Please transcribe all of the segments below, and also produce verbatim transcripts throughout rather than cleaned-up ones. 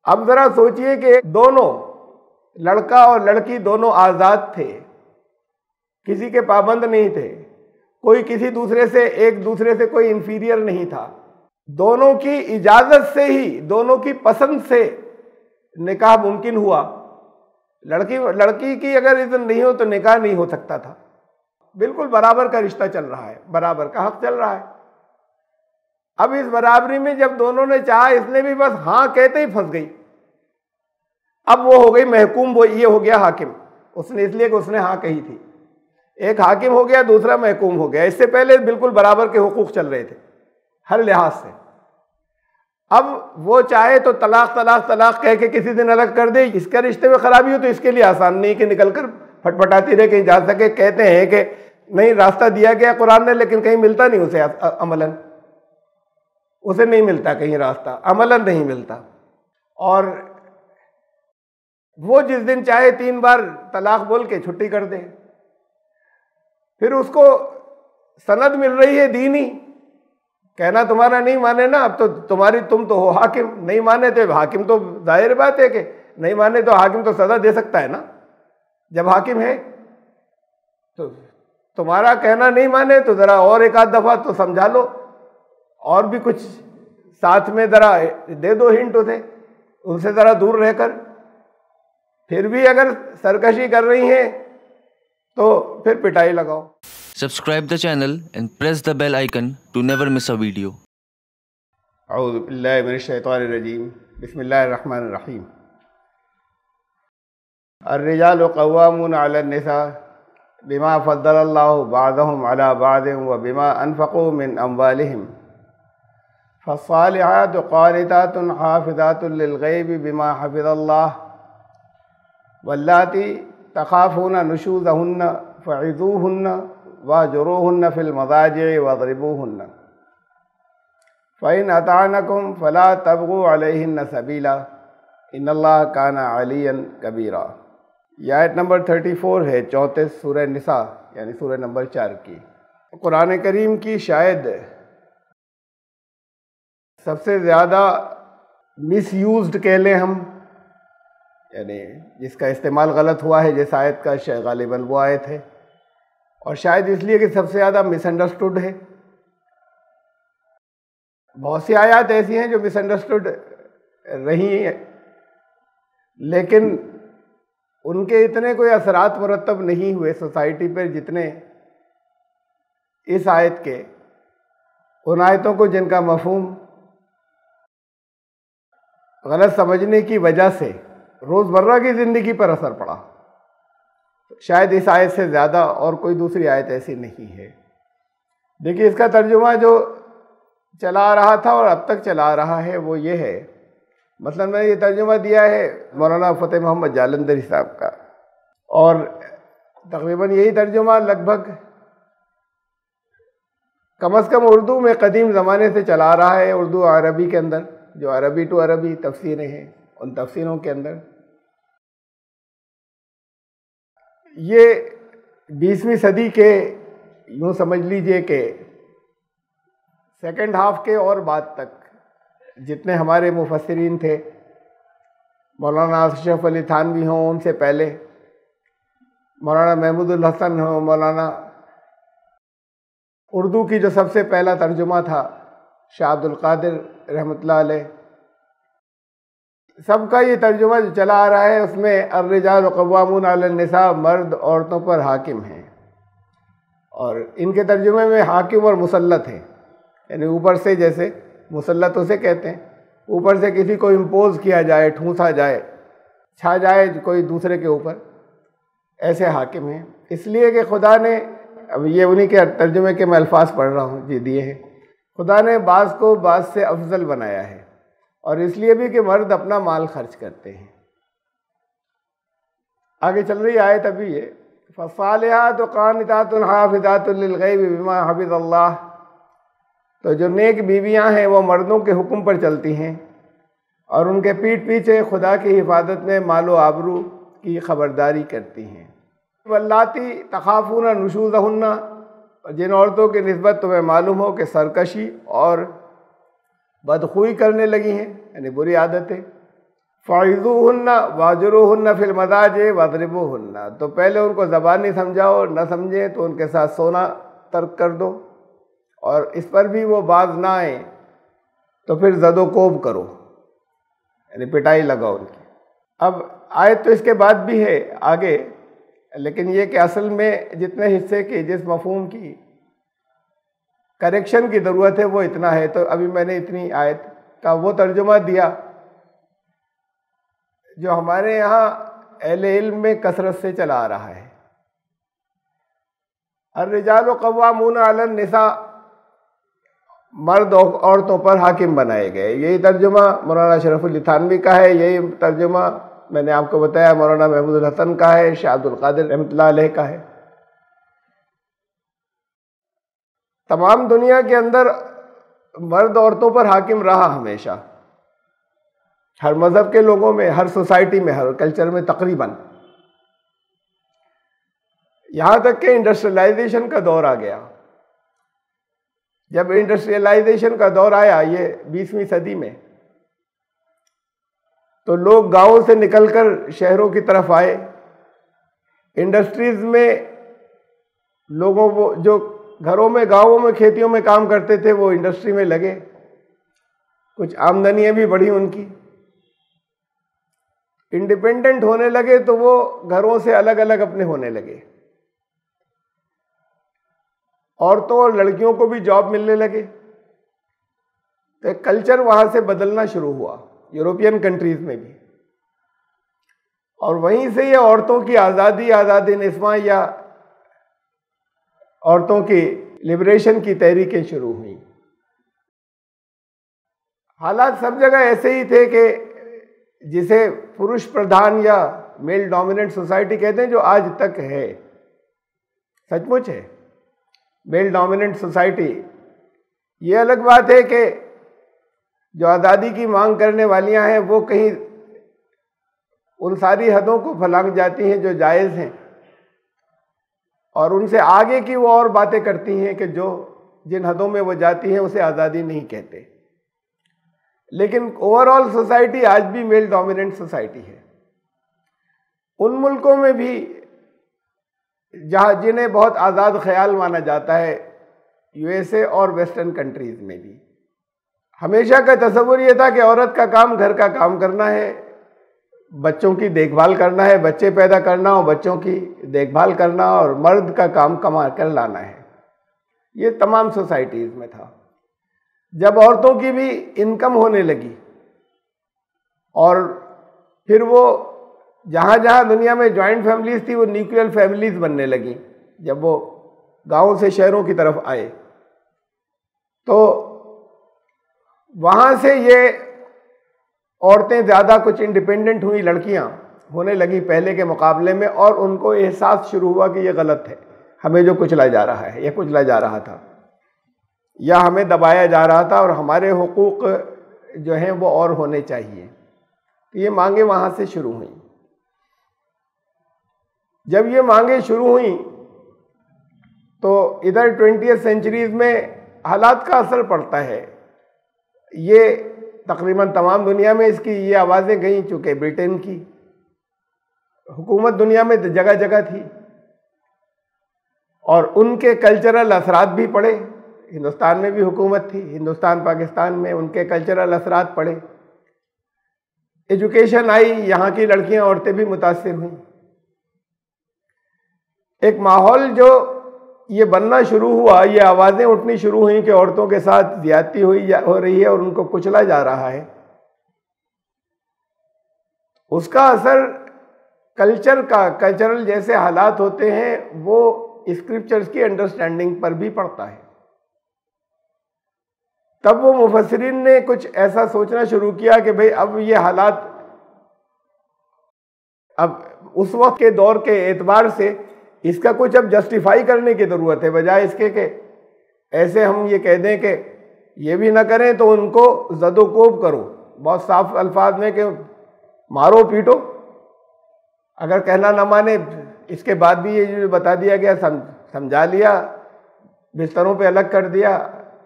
अब ज़रा सोचिए कि दोनों, लड़का और लड़की दोनों आज़ाद थे, किसी के पाबंद नहीं थे, कोई किसी दूसरे से, एक दूसरे से कोई इंफीरियर नहीं था। दोनों की इजाज़त से ही, दोनों की पसंद से निकाह मुमकिन हुआ। लड़की लड़की की अगर इज़्न नहीं हो तो निकाह नहीं हो सकता था। बिल्कुल बराबर का रिश्ता चल रहा है, बराबर का हक चल रहा है। अब इस बराबरी में जब दोनों ने चाहा, इसने भी बस हाँ कहते ही फंस गई। अब वो हो गई महकूम, वो ये हो गया हाकिम। उसने इसलिए कि उसने हाँ कही थी। एक हाकिम हो गया, दूसरा महकूम हो गया। इससे पहले बिल्कुल बराबर के हुकूक चल रहे थे हर लिहाज से। अब वो चाहे तो तलाक तलाक तलाक कह के किसी दिन अलग कर दे। इसका रिश्ते में खराबी हो तो इसके लिए आसान नहीं कि निकल कर फटफटाती रहे, कहीं जा सके। कहते हैं कि नहीं, रास्ता दिया गया कुरान ने, लेकिन कहीं मिलता नहीं उसे अमलन, उसे नहीं मिलता कहीं रास्ता, अमलन नहीं मिलता। और वो जिस दिन चाहे तीन बार तलाक बोल के छुट्टी कर दे। फिर उसको सनद मिल रही है दीनी, कहना तुम्हारा नहीं माने ना, अब तो तुम्हारी, तुम तो हो हाकिम, नहीं माने तो हाकिम तो जाहिर बात है कि नहीं माने तो हाकिम तो सजा दे सकता है ना जब हाकिम है। तो तुम्हारा कहना नहीं माने तो ज़रा और एक आध दफ़ा तो समझा लो, और भी कुछ साथ में ज़रा दे दो हिंट उसे, उनसे ज़रा दूर रहकर। फिर भी अगर सरकशी कर रही हैं तो फिर पिटाई लगाओ। Subscribe the channel and press the bell icon to never miss a video. औज़ु बिल्लाहि मिनश शैतानिर रजीम, बिस्मिल्लाहिर रहमानिर रहीम। अर्रिजालु क़व्वामूना अलन निसा बिमा फ़द्दलल्लाहु बअदहुम अला बअदिन व बिमा अनफ़क़ू मिन अम्वालिहिम फ़स्सालिहातु क़ानितातुन हाफ़िज़ातुन लिल-ग़ैबि बिमा हफ़िज़ल्लाह वल्लाती तख़ाफ़ूना नुशूज़हुन्ना फ़इज़ूहुन्ना वाजुरूहुन्ना फ़िल मज़ाजि'i वज़रिबूहुन्ना फ़इन अताअनकुम फ़ला तबग़ू अलैहिन्ना सबीला इन्नल्लाह काना अलिय्यन कबीरा। यह आयत नंबर चौंतीस है, चौंतीस सूरह निसा यानी सूरह नंबर चार की। कुरान करीम की शायद सबसे ज़्यादा मिसयूज्ड कह लें हम, यानी जिसका इस्तेमाल गलत हुआ है जिस आयत का, गालिबन वो आयत है। और शायद इसलिए कि सबसे ज़्यादा मिसअंडरस्टूड है। बहुत सी आयत ऐसी हैं जो मिसअंडरस्टूड रही हैं, लेकिन उनके इतने कोई असरात मुरतब नहीं हुए सोसाइटी पर जितने इस आयत के, उन आयतों को जिनका मफहूम गलत समझने की वजह से रोज़मर्रा की ज़िंदगी पर असर पड़ा। शायद इस आयत से ज़्यादा और कोई दूसरी आयत ऐसी नहीं है। देखिए, इसका तर्जुमा जो चला आ रहा था और अब तक चला आ रहा है वो ये है, मतलब मैंने ये तर्जुमा दिया है मौलाना फ़तेह मोहम्मद जालंधरी साहब का, और तकरीबन यही तर्जुमा लगभग कम अज़ कम उर्दू में कदीम ज़माने से चला आ रहा है। उर्दू अरबी के अंदर जो अरबी टू अरबी तफसीरें हैं, उन तफसीरों के अंदर ये बीसवीं सदी के, यूँ समझ लीजिए कि सेकंड हाफ के और बाद तक जितने हमारे मुफस्सिरीन थे, मौलाना अशरफ अली थानवी हों, उनसे पहले मौलाना महमूदुल हसन हों, मौलाना उर्दू की जो सबसे पहला तर्जुमा था शाह अब्दुल कादिर रहमतुल्लाह अलैह, सबका ये तर्जुमा जो चला आ रहा है उसमें अर्रिजालु क़व्वामूना अलन निसा, मर्द औरतों पर हाकिम हैं। और इनके तर्जुमे में हाकिम और मुसल्लत हैं, यानी ऊपर से, जैसे मुसल्लत उसे कहते हैं, ऊपर से किसी को इम्पोज किया जाए, ठूंसा जाए, छा जाए कोई दूसरे के ऊपर, ऐसे हाकिम हैं। इसलिए कि खुदा ने, अब ये उन्हीं के तर्जुमे के मैं अल्फाज पढ़ रहा हूँ जी दिए हैं, खुदा ने बाज़ को बाज़ से अफजल बनाया है, और इसलिए भी कि मर्द अपना माल खर्च करते हैं। आगे चल रही आयत अभी ये, फ़स्सालिहातु क़ानितातुन हाफ़िज़ातुन लिल-ग़ैबि बिमा हफ़िज़ल्लाह, तो जो नेक बीवियां हैं वो मर्दों के हुक्म पर चलती हैं और उनके पीठ पीछे खुदा की हिफाजत में मालो आबरू की खबरदारी करती हैं। वल्लाती तख़ाफ़ूना नुशूज़हुन्ना, जिन औरतों की निस्बत तुम्हें मालूम हो कि सरकशी और बदखुई करने लगी हैं, यानी बुरी आदतें, फ़ाइज़ूहुन्ना वाजुरूहुन्ना फिल मदाजिअ वज़रिबूहुन्ना, तो पहले उनको ज़बानी समझाओ, न समझें तो उनके साथ सोना तर्क कर दो, और इस पर भी वो बाज ना आए तो फिर ज़दोकोब करो, यानी पिटाई लगाओ उनकी। अब आयत तो इसके बाद भी है आगे, लेकिन ये कि असल में जितने हिस्से की, जिस मफ़हूम की करेक्शन की ज़रूरत है वो इतना है। तो अभी मैंने इतनी आयत का वो तर्जुमा दिया जो हमारे यहाँ अहले इल्म में कसरत से चला आ रहा है। अर्रिजालु क़व्वामून अलन निसा, मर्द औरतों पर हाकिम बनाए गए। यही तर्जुमा मौलाना शरफुल थानवी का है, यही तर्जुमा मैंने आपको बताया मौलाना महमूदुल हसन का है, शाह अब्दुल कादिर रहमतुल्लाह अलैह का है। तमाम दुनिया के अंदर मर्द औरतों पर हाकिम रहा हमेशा, हर मज़हब के लोगों में, हर सोसाइटी में, हर कल्चर में तकरीबन, यहाँ तक कि इंडस्ट्रियलाइजेशन का दौर आ गया। जब इंडस्ट्रियलाइजेशन का दौर आया ये बीसवीं सदी में, तो लोग गांवों से निकलकर शहरों की तरफ आए। इंडस्ट्रीज में लोगों को जो घरों में, गांवों में, खेतियों में काम करते थे वो इंडस्ट्री में लगे, कुछ आमदनियां भी बढ़ी उनकी। इंडिपेंडेंट होने लगे तो वो घरों से अलग अलग अपने होने लगे। औरतों और लड़कियों को भी जॉब मिलने लगे। तो एक कल्चर वहां से बदलना शुरू हुआ यूरोपियन कंट्रीज में भी, और वहीं से ये औरतों की आज़ादी, आज़ादी निस्वां या औरतों की लिबरेशन की तहरीकें शुरू हुई। हालात सब जगह ऐसे ही थे कि जिसे पुरुष प्रधान या मेल डोमिनेंट सोसाइटी कहते हैं, जो आज तक है, सचमुच है मेल डोमिनेंट सोसाइटी। ये अलग बात है कि जो आज़ादी की मांग करने वालियां हैं वो कहीं उन सारी हदों को फलांग जाती हैं जो जायज़ हैं, और उनसे आगे की वो और बातें करती हैं कि जो जिन हदों में वो जाती हैं उसे आज़ादी नहीं कहते। लेकिन ओवरऑल सोसाइटी आज भी मेल डोमिनेंट सोसाइटी है। उन मुल्कों में भी जहाँ जिन्हें बहुत आज़ाद ख्याल माना जाता है, यूएसए और वेस्टर्न कंट्रीज़ में भी हमेशा का तस्वुर ये था कि औरत का काम घर का काम करना है, बच्चों की देखभाल करना है, बच्चे पैदा करना और बच्चों की देखभाल करना, और मर्द का काम कमा कर लाना है। ये तमाम सोसाइटीज़ में था। जब औरतों की भी इनकम होने लगी और फिर वो जहाँ जहाँ दुनिया में जॉइंट फैमिलीज थी वो न्यूक्लियर फैमिलीज बनने लगी, जब वो गाँव से शहरों की तरफ आए तो वहाँ से ये औरतें ज़्यादा कुछ इंडिपेंडेंट हुई, लड़कियाँ होने लगी पहले के मुकाबले में, और उनको एहसास शुरू हुआ कि ये गलत है, हमें जो कुचला जा रहा है, ये कुचला जा रहा था या हमें दबाया जा रहा था, और हमारे हुकूक जो हैं वो और होने चाहिए। तो ये मांगे वहाँ से शुरू हुई। जब ये मांगे शुरू हुई तो इधर ट्वेंटियथ सेंचुरीज में हालात का असर पड़ता है। ये तकरीबन तमाम दुनिया में इसकी ये आवाज़ें गई, चूँकि ब्रिटेन की हुकूमत दुनिया में जगह जगह थी और उनके कल्चरल असरात भी पड़े। हिंदुस्तान में भी हुकूमत थी, हिंदुस्तान पाकिस्तान में उनके कल्चरल असरात पड़े। एजुकेशन आई, यहाँ की लड़कियाँ औरतें भी मुतासिर हुई। एक माहौल जो ये बनना शुरू हुआ, ये आवाज़ें उठनी शुरू हुई कि औरतों के साथ ज्यादती हुई हो रही है और उनको कुचला जा रहा है। उसका असर कल्चर का, कल्चरल जैसे हालात होते हैं वो स्क्रिप्चर्स की अंडरस्टैंडिंग पर भी पड़ता है। तब वो मुफस्सिरीन ने कुछ ऐसा सोचना शुरू किया कि भाई अब ये हालात, अब उस वक्त के दौर के एतबार से इसका कुछ अब जस्टिफाई करने की ज़रूरत है, बजाय इसके कि ऐसे हम ये कह दें कि ये भी ना करें तो उनको ज़दोकोब करो, बहुत साफ अल्फाज में कि मारो पीटो। अगर कहना ना माने, इसके बाद भी ये जो बता दिया गया, सम, समझा लिया, बिस्तरों पे अलग कर दिया,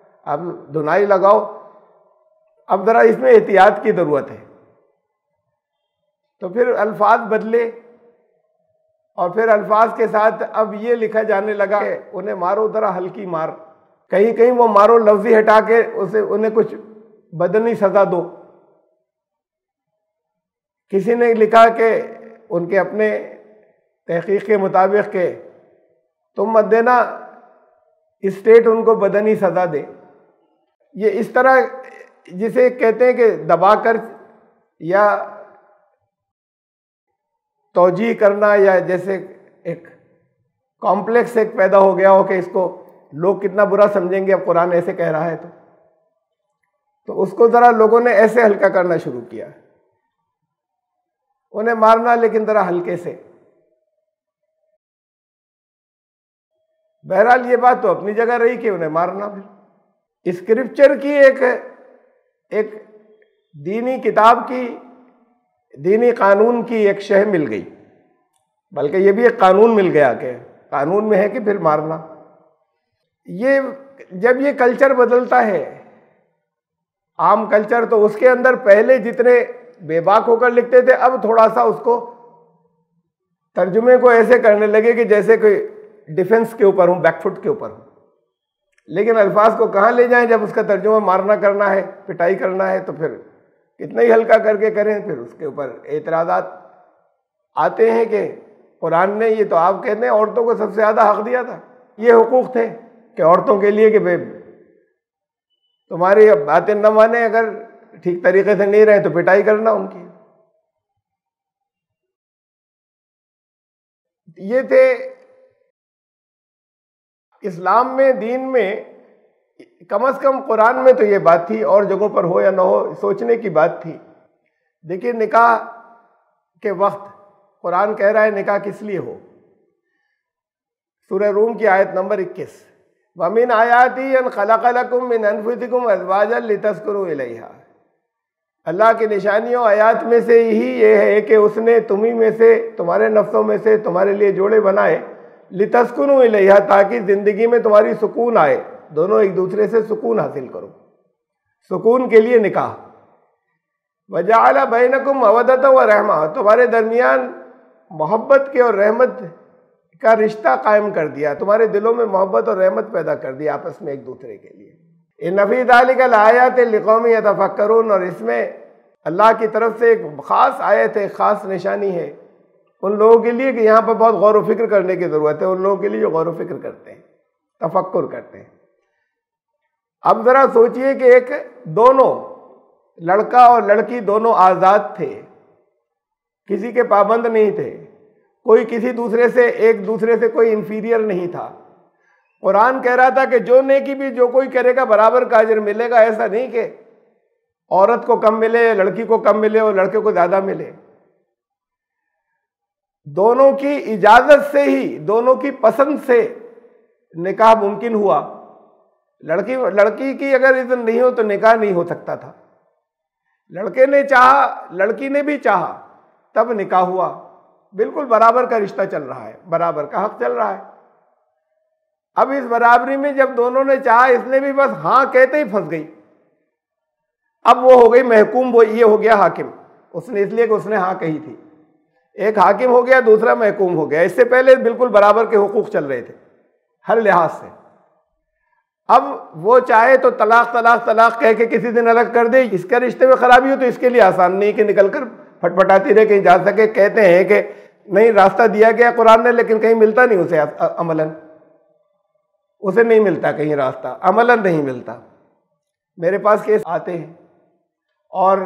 अब धुनाई लगाओ। अब ज़रा इसमें एहतियात की ज़रूरत है। तो फिर अल्फाज बदले और फिर अल्फाज के साथ अब ये लिखा जाने लगा कि उन्हें मारो जरा हल्की मार, कहीं कहीं वो मारो लफ्ज़ी हटा के उसे उन्हें कुछ बदनी सज़ा दो। किसी ने लिखा कि उनके अपने तहकीक के मुताबिक के तुम मत देना, स्टेट उनको बदनी सज़ा दे। ये इस तरह जिसे कहते हैं कि दबाकर या तौजीह करना, या जैसे एक कॉम्प्लेक्स एक पैदा हो गया हो कि इसको लोग कितना बुरा समझेंगे अब कुरान ऐसे कह रहा है, तो तो उसको ज़रा लोगों ने ऐसे हल्का करना शुरू किया, उन्हें मारना लेकिन ज़रा हल्के से। बहरहाल ये बात तो अपनी जगह रही कि उन्हें मारना, फिर स्क्रिप्चर की एक एक दीनी किताब की, दीनी कानून की एक शह मिल गई, बल्कि ये भी एक कानून मिल गया कि कानून में है कि फिर मारना। ये जब ये कल्चर बदलता है, आम कल्चर, तो उसके अंदर पहले जितने बेबाक होकर लिखते थे, अब थोड़ा सा उसको तर्जुमे को ऐसे करने लगे कि जैसे कोई डिफेंस के ऊपर हूँ, बैकफुट के ऊपर हूँ। लेकिन अल्फाज को कहाँ ले जाएं जब उसका तर्जुमा मारना करना है, पिटाई करना है, तो फिर कितना ही हल्का करके करें। फिर उसके ऊपर एतराज़ात आते हैं कि कुरान ने, ये तो आप कहते हैं औरतों को सबसे ज़्यादा हक दिया था, ये हुकूक थे कि औरतों के लिए कि भाई तुम्हारी बातें न माने, अगर ठीक तरीके से नहीं रहे तो पिटाई करना उनकी। ये थे इस्लाम में, दीन में, कम अज कम कुरान में तो ये बात थी, और जगहों पर हो या ना हो सोचने की बात थी। देखिए निकाह के वक्त कुरान कह रहा है निकाह किस लिए हो। सूरह रूम की आयत नंबर इक्कीस, वमिन आयाती अन खलक़ लकुम मिन अनफुसिकुम अज़वाजन लितस्कुनु इलैहा। अल्लाह की निशानियों आयात में से ही ये है कि उसने तुम्ही में से, तुम्हारे नफ्सों में से तुम्हारे लिए जोड़े बनाए, लितस्कुनु इलैहा, ताकि ज़िंदगी में तुम्हारी सुकून आए, दोनों एक दूसरे से सुकून हासिल करो। सुकून के लिए निकाह। वजअल बैनकुम मवद्दत व रहमा, तुम्हारे दरमियान मोहब्बत के और रहमत का रिश्ता कायम कर दिया, तुम्हारे दिलों में मोहब्बत और रहमत पैदा कर दी आपस में एक दूसरे के लिए। इन्न फी ज़ालिका लआयातिन लिक़ौमिन यतफ़क्करून, और इसमें अल्लाह की तरफ से एक ख़ास आयत है, ख़ास निशानी है उन लोगों के लिए कि यहाँ पर बहुत गौर व फिक्र करने की ज़रूरत है, उन लोगों के लिए जो गौर व फिक्र करते हैं, तफक्कुर करते हैं। अब ज़रा सोचिए कि एक दोनों लड़का और लड़की दोनों आज़ाद थे, किसी के पाबंद नहीं थे, कोई किसी दूसरे से, एक दूसरे से कोई इंफीरियर नहीं था। कुरान कह रहा था कि जो नेकी भी जो कोई करेगा बराबर का अजर मिलेगा। ऐसा नहीं कि औरत को कम मिले, लड़की को कम मिले और लड़के को ज़्यादा मिले। दोनों की इजाज़त से ही, दोनों की पसंद से निकाह मुमकिन हुआ। लड़की लड़की की अगर इज़्न नहीं हो तो निकाह नहीं हो सकता था। लड़के ने चाहा, लड़की ने भी चाहा, तब निकाह हुआ। बिल्कुल बराबर का रिश्ता चल रहा है, बराबर का हक चल रहा है। अब इस बराबरी में जब दोनों ने चाहा, इसने भी बस हाँ कहते ही फंस गई। अब वो हो गई महकूम, वो ये हो गया हाकिम। उसने इसलिए कि उसने हाँ कही थी, एक हाकिम हो गया, दूसरा महकूम हो गया। इससे पहले बिल्कुल बराबर के हुकूक चल रहे थे हर लिहाज से। अब वो चाहे तो तलाक तलाक तलाक कह के किसी दिन अलग कर दे। इसका रिश्ते में खराबी हो तो इसके लिए आसान नहीं कि निकलकर फटफटाती रहे, कहीं जा सके। कहते हैं कि नहीं, रास्ता दिया गया कुरान ने, लेकिन कहीं मिलता नहीं उसे अमलन, उसे नहीं मिलता कहीं रास्ता, अमलन नहीं मिलता। मेरे पास केस आते हैं और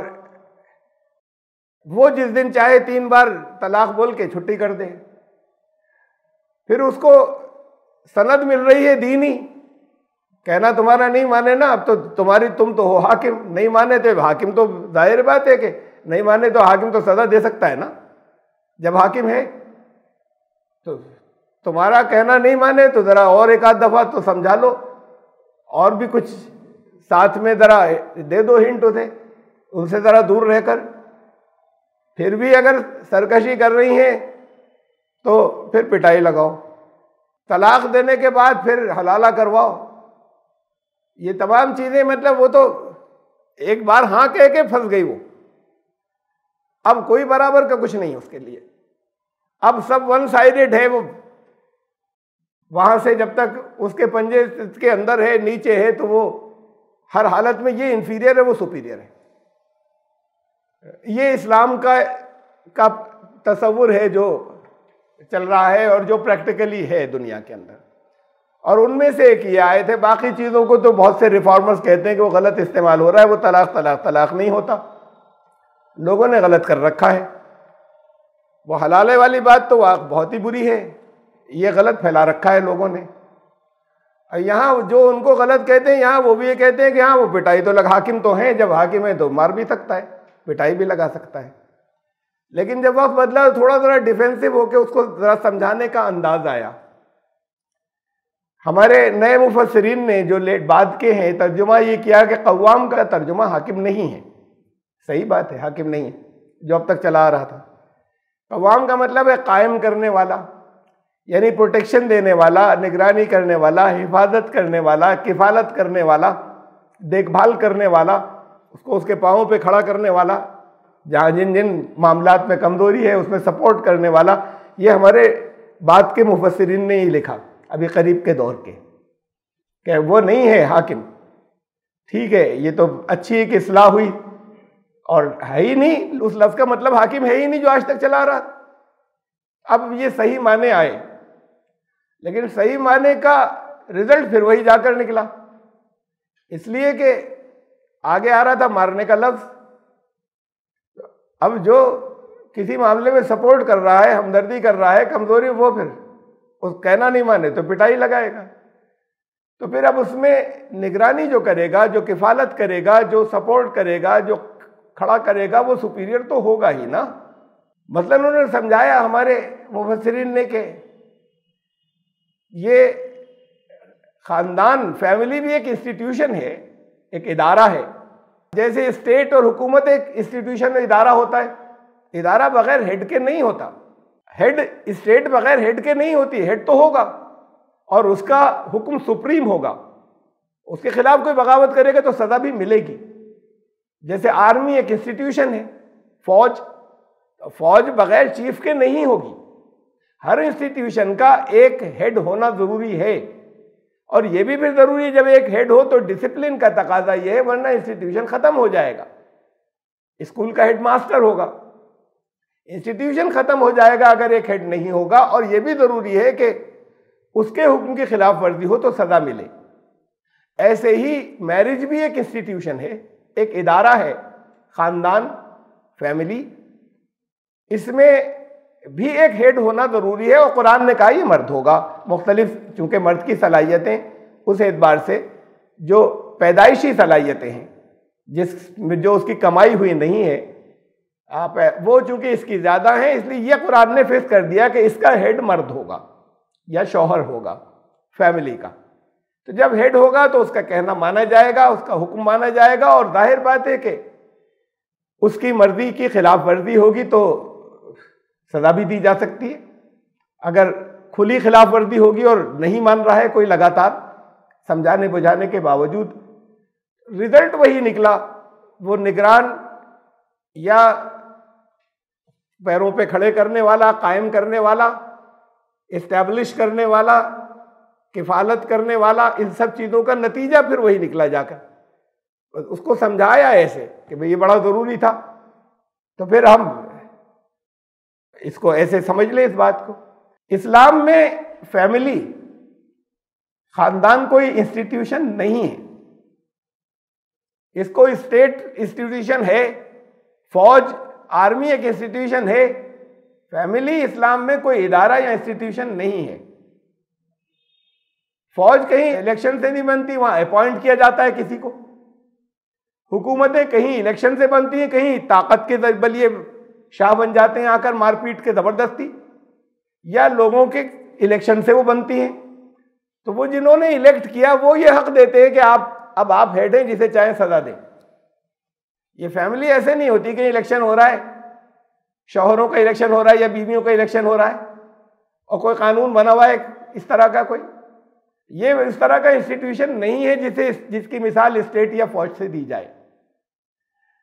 वो जिस दिन चाहे तीन बार तलाक बोल के छुट्टी कर दे, फिर उसको सनद मिल रही है दीनी, कहना तुम्हारा नहीं माने ना, अब तो तुम्हारी, तुम तो हो हाकिम, नहीं माने तो हाकिम तो जाहिर बात है कि नहीं माने तो हाकिम तो सजा दे सकता है ना। जब हाकिम है तो तुम्हारा कहना नहीं माने तो ज़रा और एक आध दफ़ा तो समझा लो, और भी कुछ साथ में ज़रा दे दो हिंट उसे, उनसे ज़रा दूर रहकर। फिर भी अगर सरकशी कर रही हैं तो फिर पिटाई लगाओ, तलाक देने के बाद फिर हलाला करवाओ। ये तमाम चीज़ें, मतलब वो तो एक बार हाँ कह के फंस गई वो। अब कोई बराबर का कुछ नहीं उसके लिए, अब सब वन साइडेड है। वो वहां से जब तक उसके पंजे के अंदर है, नीचे है, तो वो हर हालत में ये इंफीरियर है, वो सुपीरियर है। ये इस्लाम का का तसव्वुर है जो चल रहा है और जो प्रैक्टिकली है दुनिया के अंदर। और उनमें से एक ये आए थे। बाकी चीज़ों को तो बहुत से रिफॉर्मर्स कहते हैं कि वो गलत इस्तेमाल हो रहा है, वो तलाक तलाक तलाक नहीं होता, लोगों ने गलत कर रखा है। वो हलाले वाली बात तो बहुत ही बुरी है, ये गलत फैला रखा है लोगों ने। यहाँ जो उनको गलत कहते हैं, यहाँ वो भी ये कहते हैं कि हाँ वो पिटाई तो लग, हाकिम तो हैं, जब हाकिम है तो मार भी सकता है, पिटाई भी लगा सकता है। लेकिन जब वक्त बदला तो थोड़ा थोड़ा डिफेंसिव होकर उसको जरा समझाने का अंदाज आया। हमारे नए मुफस्सिरीन ने जो लेट बाद के हैं तर्जुमा ये किया कि कव्वाम का तर्जुमा हाकिम नहीं है। सही बात है, हाकिम नहीं है जो अब तक चला आ रहा था। कव्वाम का मतलब है कायम करने वाला, यानी प्रोटेक्शन देने वाला, निगरानी करने वाला, हिफाजत करने वाला, किफालत करने वाला, देखभाल करने वाला, उसको उसके पाँवों पे खड़ा करने वाला, जहाँ जिन जिन मामलात में कमज़ोरी है उसमें सपोर्ट करने वाला। ये हमारे बाद के मुफस्सिरीन ने ही लिखा, अभी करीब के दौर के, कि वो नहीं है हाकिम। ठीक है, ये तो अच्छी एक इस्लाह हुई, और है ही नहीं, उस लफ्ज़ का मतलब हाकिम है ही नहीं जो आज तक चला रहा। अब ये सही माने आए, लेकिन सही माने का रिजल्ट फिर वही जाकर निकला, इसलिए कि आगे आ रहा था मारने का लफ्ज़। अब जो किसी मामले में सपोर्ट कर रहा है, हमदर्दी कर रहा है, कमज़ोरी, वो फिर उस कहना नहीं माने तो पिटाई लगाएगा। तो फिर अब उसमें निगरानी जो करेगा, जो किफ़ालत करेगा, जो सपोर्ट करेगा, जो खड़ा करेगा, वो सुपीरियर तो होगा ही ना। मतलब उन्होंने समझाया हमारे मुफस्सिरीन ने कि ये ख़ानदान, फैमिली भी एक इंस्टीट्यूशन है, एक इदारा है। जैसे स्टेट और हुकूमत एक इंस्टीट्यूशन, इदारा होता है। इदारा बगैर हेड के नहीं होता, हेड स्टेट बगैर हेड के नहीं होती। हेड तो होगा और उसका हुक्म सुप्रीम होगा, उसके खिलाफ कोई बगावत करेगा तो सज़ा भी मिलेगी। जैसे आर्मी एक इंस्टीट्यूशन है, फौज फौज बगैर चीफ के नहीं होगी। हर इंस्टीट्यूशन का एक हेड होना ज़रूरी है, और यह भी फिर ज़रूरी है जब एक हेड हो तो डिसिप्लिन का तकाजा यह है, वरना इंस्टीट्यूशन ख़त्म हो जाएगा। स्कूल का हेड मास्टर होगा, इंस्टीट्यूशन ख़त्म हो जाएगा अगर एक हेड नहीं होगा। और यह भी ज़रूरी है कि उसके हुक्म की खिलाफ वर्जी हो तो सज़ा मिले। ऐसे ही मैरिज भी एक इंस्टीट्यूशन है, एक इदारा है, ख़ानदान, फैमिली, इसमें भी एक हेड होना ज़रूरी है। और कुरान ने कहा ये मर्द होगा। मुख्तलिफ, चूँकि मर्द की सलाहियतें उस एतबार से जो पैदाइशी सलाहियतें हैं, जिस जो उसकी कमाई हुई नहीं है, आप वो चूँकि इसकी ज़्यादा हैं, इसलिए यह कुरान ने फिक्स कर दिया कि इसका हेड मर्द होगा या शौहर होगा फैमिली का। तो जब हेड होगा तो उसका कहना माना जाएगा, उसका हुक्म माना जाएगा। और जाहिर बात है कि उसकी मर्जी की खिलाफ वर्जी होगी तो सज़ा भी दी जा सकती है। अगर खुली खिलाफ वर्जी होगी और नहीं मान रहा है कोई लगातार समझाने बुझाने के बावजूद, रिजल्ट वही निकला। वो निगरान या पैरों पे खड़े करने वाला, कायम करने वाला, इस्टेब्लिश करने वाला, किफ़ालत करने वाला, इन सब चीज़ों का नतीजा फिर वही निकला जाकर। उसको समझाया ऐसे कि भाई ये बड़ा ज़रूरी था, तो फिर हम इसको ऐसे समझ लें इस बात को। इस्लाम में फैमिली, ख़ानदान कोई इंस्टीट्यूशन नहीं है, इसको स्टेट इंस्टीट्यूशन है। फौज, आर्मी एक इंस्टीट्यूशन है। फैमिली इस्लाम में कोई इदारा या इंस्टीट्यूशन नहीं है। फौज कहीं इलेक्शन से नहीं बनती, वहां अपॉइंट किया जाता है किसी को। हुकूमतें कहीं इलेक्शन से बनती हैं, कहीं ताकत के बलिए शाह बन जाते हैं आकर मारपीट के ज़बरदस्ती, या लोगों के इलेक्शन से वो बनती हैं। तो वो जिन्होंने इलेक्ट किया वो ये हक देते हैं कि आप अब आप हेड हैं, जिसे चाहे सजा दें। ये फैमिली ऐसे नहीं होती कि इलेक्शन हो रहा है, शौहरों का इलेक्शन हो रहा है या बीवियों का इलेक्शन हो रहा है और कोई कानून बना हुआ है इस तरह का। कोई ये इस तरह का इंस्टीट्यूशन नहीं है जिसे जिसकी मिसाल स्टेट या फौज से दी जाए।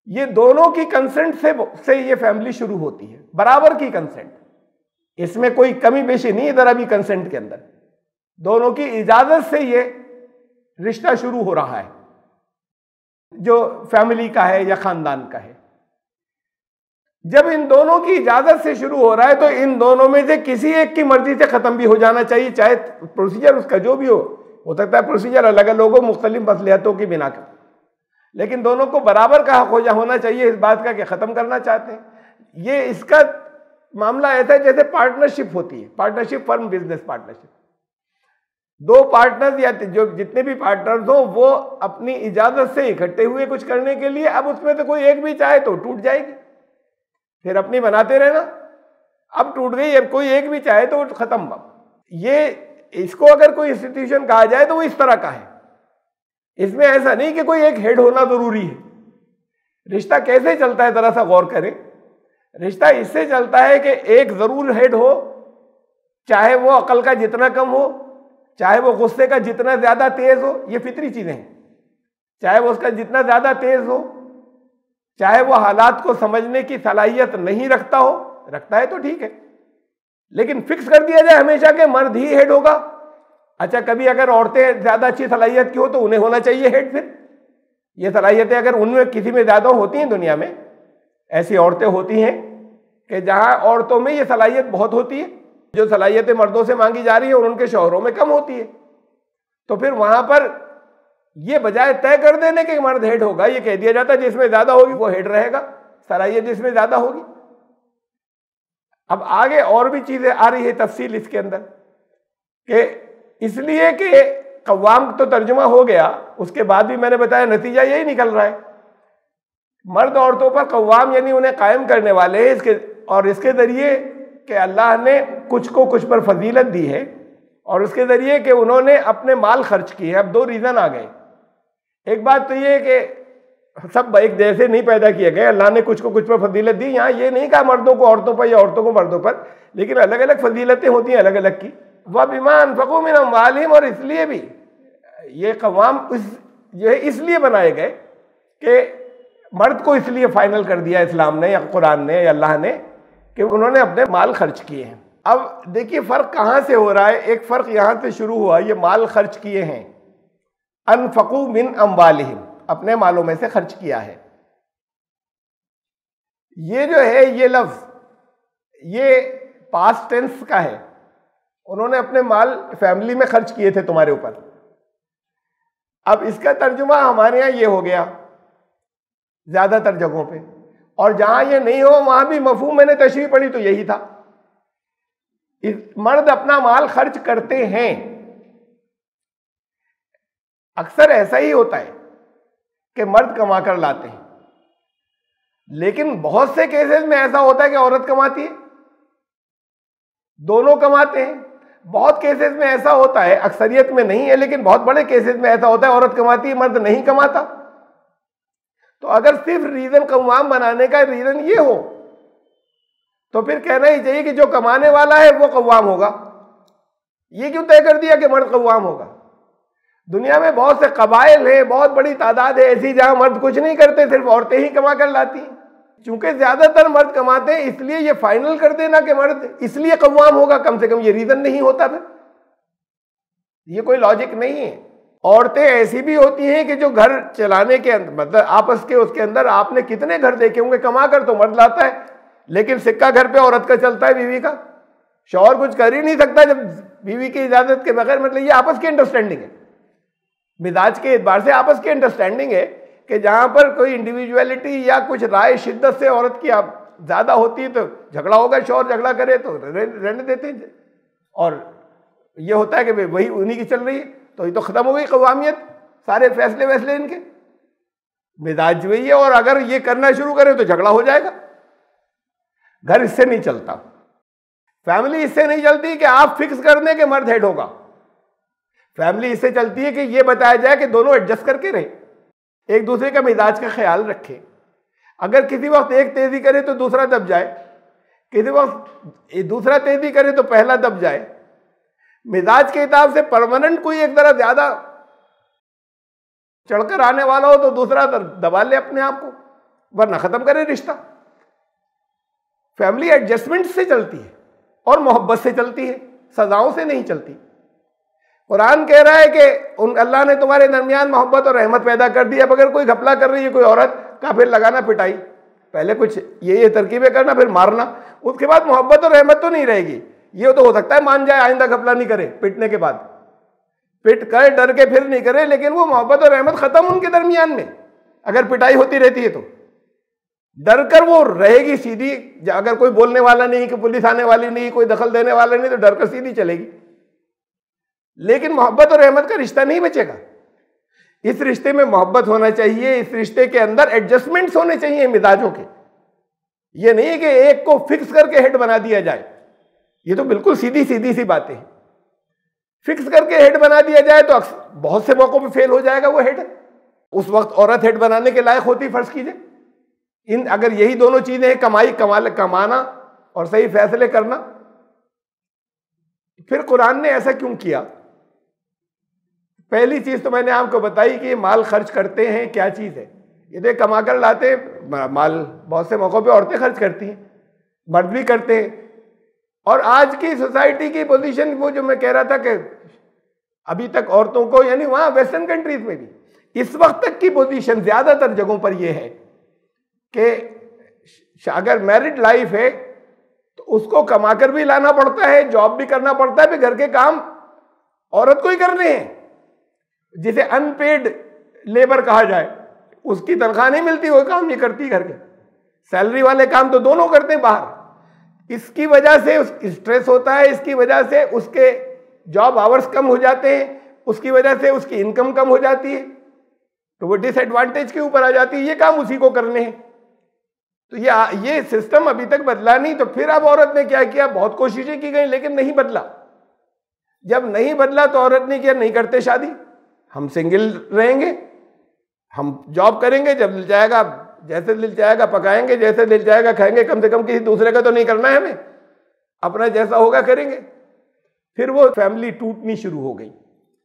ये दोनों की कंसेंट से से ये फैमिली शुरू होती है, बराबर की कंसेंट, इसमें कोई कमी बेशी नहीं इधर अभी कंसेंट के अंदर, दोनों की इजाजत से ये रिश्ता शुरू हो रहा है जो फैमिली का है या खानदान का है। जब इन दोनों की इजाजत से शुरू हो रहा है तो इन दोनों में से किसी एक की मर्जी से खत्म भी हो जाना चाहिए, चाहे प्रोसीजर उसका जो भी हो हो सकता है प्रोसीजर अलग अलग हो मुख्तलिफ मसलियतों की बिना कर, लेकिन दोनों को बराबर का हक होना चाहिए इस बात का कि खत्म करना चाहते हैं। ये इसका मामला ऐसा है जैसे पार्टनरशिप होती है, पार्टनरशिप फर्म बिजनेस पार्टनरशिप, दो पार्टनर्स या जो जितने भी पार्टनर्स हो वो अपनी इजाजत से इकट्ठे हुए कुछ करने के लिए, अब उसमें से कोई एक भी चाहे तो टूट जाएगी, फिर अपनी बनाते रहना, अब टूट गई, अब कोई एक भी चाहे तो खत्म। ये इसको अगर कोई इंस्टीट्यूशन कहा जाए तो वो इस तरह का है, इसमें ऐसा नहीं कि कोई एक हेड होना जरूरी है। रिश्ता कैसे चलता है जरा सा गौर करें, रिश्ता इससे चलता है कि एक जरूर हेड हो, चाहे वो अकल का जितना कम हो, चाहे वो गुस्से का जितना ज्यादा तेज हो, ये फितरी चीजें हैं, चाहे वो उसका जितना ज्यादा तेज हो, चाहे वो हालात को समझने की सलाहियत नहीं रखता हो, रखता है तो ठीक है, लेकिन फिक्स कर दिया जाए हमेशा के मर्द ही हेड होगा। अच्छा, कभी अगर औरतें ज्यादा अच्छी सलाहियत की हो तो उन्हें होना चाहिए हेड, फिर ये सलाहियतें अगर उनमें किसी में ज्यादा होती हैं, दुनिया में ऐसी औरतें होती हैं कि जहां औरतों में ये सलाहियत बहुत होती है, जो सलाहियतें मर्दों से मांगी जा रही है और उनके शौहरों में कम होती है, तो फिर वहां पर ये बजाय तय कर देने के मर्द हेड होगा, ये कह दिया जाता है जिसमें ज्यादा होगी वो हेड रहेगा, सलाहियत जिसमें ज्यादा होगी। अब आगे और भी चीजें आ रही है तफसील इसके अंदर कि इसलिए कि कव्वाम तो तर्जुमा हो गया, उसके बाद भी मैंने बताया नतीजा यही निकल रहा है, मर्द औरतों पर कव्वाम यानी उन्हें कायम करने वाले हैं इसके, और इसके जरिए कि अल्लाह ने कुछ को कुछ पर फजीलत दी है और उसके जरिए कि उन्होंने अपने माल खर्च किए। अब दो रीजन आ गए, एक बात तो ये कि सब एक जैसे नहीं पैदा किए गए, अल्लाह ने कुछ को कुछ पर फजीलत दी, यहाँ ये नहीं कहा मर्दों को औरतों पर या औरतों को मर्दों पर, लेकिन अलग अलग फजीलतें होती हैं अलग अलग की। वह बीमान फ़क़ू मिन अम्वालिहिम, और इसलिए भी ये कवाम इस ये इसलिए बनाए गए कि मर्द को इसलिए फाइनल कर दिया इस्लाम ने या कुरान ने या अल्लाह ने कि उन्होंने अपने माल खर्च किए हैं। अब देखिए फ़र्क कहाँ से हो रहा है, एक फ़र्क यहाँ से शुरू हुआ, ये माल खर्च किए हैं, अनफ़क़ू मिन अम्वालिहिम, अपने मालों में से खर्च किया है। ये जो है ये लफ्ज़ ये पास्ट टेंस का है, उन्होंने अपने माल फैमिली में खर्च किए थे तुम्हारे ऊपर। अब इसका तर्जुमा हमारे यहाँ ये हो गया ज्यादातर जगहों पे, और जहां ये नहीं हो वहां भी मफहूम मैंने तशरीह पढ़ी तो यही था, इस मर्द अपना माल खर्च करते हैं। अक्सर ऐसा ही होता है कि मर्द कमा कर लाते हैं, लेकिन बहुत से केसेस में ऐसा होता है कि औरत कमाती है, दोनों कमाते हैं। बहुत केसेस में ऐसा होता है, अक्सरियत में नहीं है लेकिन बहुत बड़े केसेस में ऐसा होता है औरत कमाती है मर्द नहीं कमाता। तो अगर सिर्फ रीजन कव्वाम बनाने का रीजन ये हो तो फिर कहना ही चाहिए कि जो कमाने वाला है वो कव्वाम होगा। ये क्यों तय कर दिया कि मर्द कव्वाम होगा? दुनिया में बहुत से कबाइल हैं, बहुत बड़ी तादाद है ऐसी जहां मर्द कुछ नहीं करते, सिर्फ औरतें ही कमा कर लाती हैं। चूंकि ज्यादातर मर्द कमाते हैं इसलिए ये फाइनल कर देना कि मर्द इसलिए कव्वाम होगा, कम से कम ये रीजन नहीं होता, फिर ये कोई लॉजिक नहीं है। औरतें ऐसी भी होती हैं कि जो घर चलाने के अंदर मतलब आपस के उसके अंदर आपने कितने घर देखे होंगे, कमा कर तो मर्द लाता है लेकिन सिक्का घर पे औरत का चलता है, बीवी का। शौहर कुछ कर ही नहीं सकता जब बीवी की इजाजत के बगैर। मतलब ये आपस की अंडरस्टैंडिंग है, मिजाज के एतबार से आपस की अंडरस्टैंडिंग है कि जहां पर कोई इंडिविजुअलिटी या कुछ राय शिद्दत से औरत की आप ज्यादा होती है तो झगड़ा होगा, शौहर झगड़ा करे तो रहने देते हैं, और ये होता है कि वही उन्हीं की चल रही है तो ये तो खत्म हो गई कवामियत, सारे फैसले वैसले इनके। मिजाज वही है, और अगर ये करना शुरू करें तो झगड़ा हो जाएगा। घर इससे नहीं चलता, फैमिली इससे नहीं चलती कि आप फिक्स कर दें कि मर्द हेड होगा। फैमिली इससे चलती है कि ये बताया जाए कि दोनों एडजस्ट करके रहे, एक दूसरे का मिजाज का ख्याल रखें। अगर किसी वक्त एक तेजी करे तो दूसरा दब जाए, किसी वक्त दूसरा तेजी करे तो पहला दब जाए। मिजाज के हिसाब से परमानेंट कोई एक तरह ज्यादा चढ़कर आने वाला हो तो दूसरा दबा ले अपने आप को, वरना खत्म करे रिश्ता। फैमिली एडजस्टमेंट से चलती है और मोहब्बत से चलती है, सजाओं से नहीं चलती। कुरान कह रहा है कि उन अल्लाह ने तुम्हारे दरमियान मोहब्बत और रहमत पैदा कर दी। अब अगर कोई घपला कर रही है कोई औरत का, फिर लगाना पिटाई, पहले कुछ ये ये तरकीबें करना, फिर मारना, उसके बाद मोहब्बत और रहमत तो नहीं रहेगी। ये तो हो सकता है मान जाए, आइंदा घपला नहीं करे, पिटने के बाद पिट कर डर के फिर नहीं करे, लेकिन वो मोहब्बत और रहमत खत्म उनके दरमियान में अगर पिटाई होती रहती है तो। डर कर वो रहेगी सीधी, अगर कोई बोलने वाला नहीं, कि पुलिस आने वाली नहीं, कोई दखल देने वाला नहीं, तो डर कर सीधी चलेगी। लेकिन मोहब्बत और रहमत का रिश्ता नहीं बचेगा। इस रिश्ते में मोहब्बत होना चाहिए, इस रिश्ते के अंदर एडजस्टमेंट्स होने चाहिए मिजाजों के। ये नहीं कि एक को फिक्स करके हेड बना दिया जाए, ये तो बिल्कुल सीधी सीधी सी बातें हैं। फिक्स करके हेड बना दिया जाए तो बहुत से मौकों पे फेल हो जाएगा वो हेड। उस वक्त औरत हेड बनाने के लायक होती, फर्ज कीजिए। इन अगर यही दोनों चीजें हैं, कमाई कमा कमाना और सही फैसले करना, फिर कुरान ने ऐसा क्यों किया? पहली चीज तो मैंने आपको बताई कि माल खर्च करते हैं, क्या चीज है ये? देख, कमा कर लाते माल, बहुत से मौकों पे औरतें खर्च करती हैं, मर्द भी करते हैं। और आज की सोसाइटी की पोजीशन, वो जो मैं कह रहा था कि अभी तक औरतों को, यानी वहां वेस्टर्न कंट्रीज में भी इस वक्त तक की पोजीशन ज्यादातर जगहों पर यह है कि अगर मैरिड लाइफ है तो उसको कमाकर भी लाना पड़ता है, जॉब भी करना पड़ता है, फिर घर के काम औरत को ही करने हैं, जिसे अनपेड लेबर कहा जाए। उसकी तनख्वाह नहीं मिलती, वो काम नहीं करती घर के, सैलरी वाले काम तो दोनों करते हैं बाहर। इसकी वजह से स्ट्रेस होता है, इसकी वजह से उसके जॉब आवर्स कम हो जाते हैं, उसकी वजह से उसकी इनकम कम हो जाती है, तो वो डिसएडवांटेज के ऊपर आ जाती है। ये काम उसी को करने हैं। तो ये ये सिस्टम अभी तक बदला नहीं। तो फिर अब औरत ने क्या किया? बहुत कोशिशें की गई लेकिन नहीं बदला। जब नहीं बदला तो औरत ने किया, नहीं करते शादी, हम सिंगल रहेंगे, हम जॉब करेंगे, जब मिल जाएगा, जैसे दिल चाहेगा पकाएंगे, जैसे दिल चाहेगा खाएंगे, कम से कम किसी दूसरे का तो नहीं करना है हमें, अपना जैसा होगा करेंगे। फिर वो फैमिली टूटनी शुरू हो गई।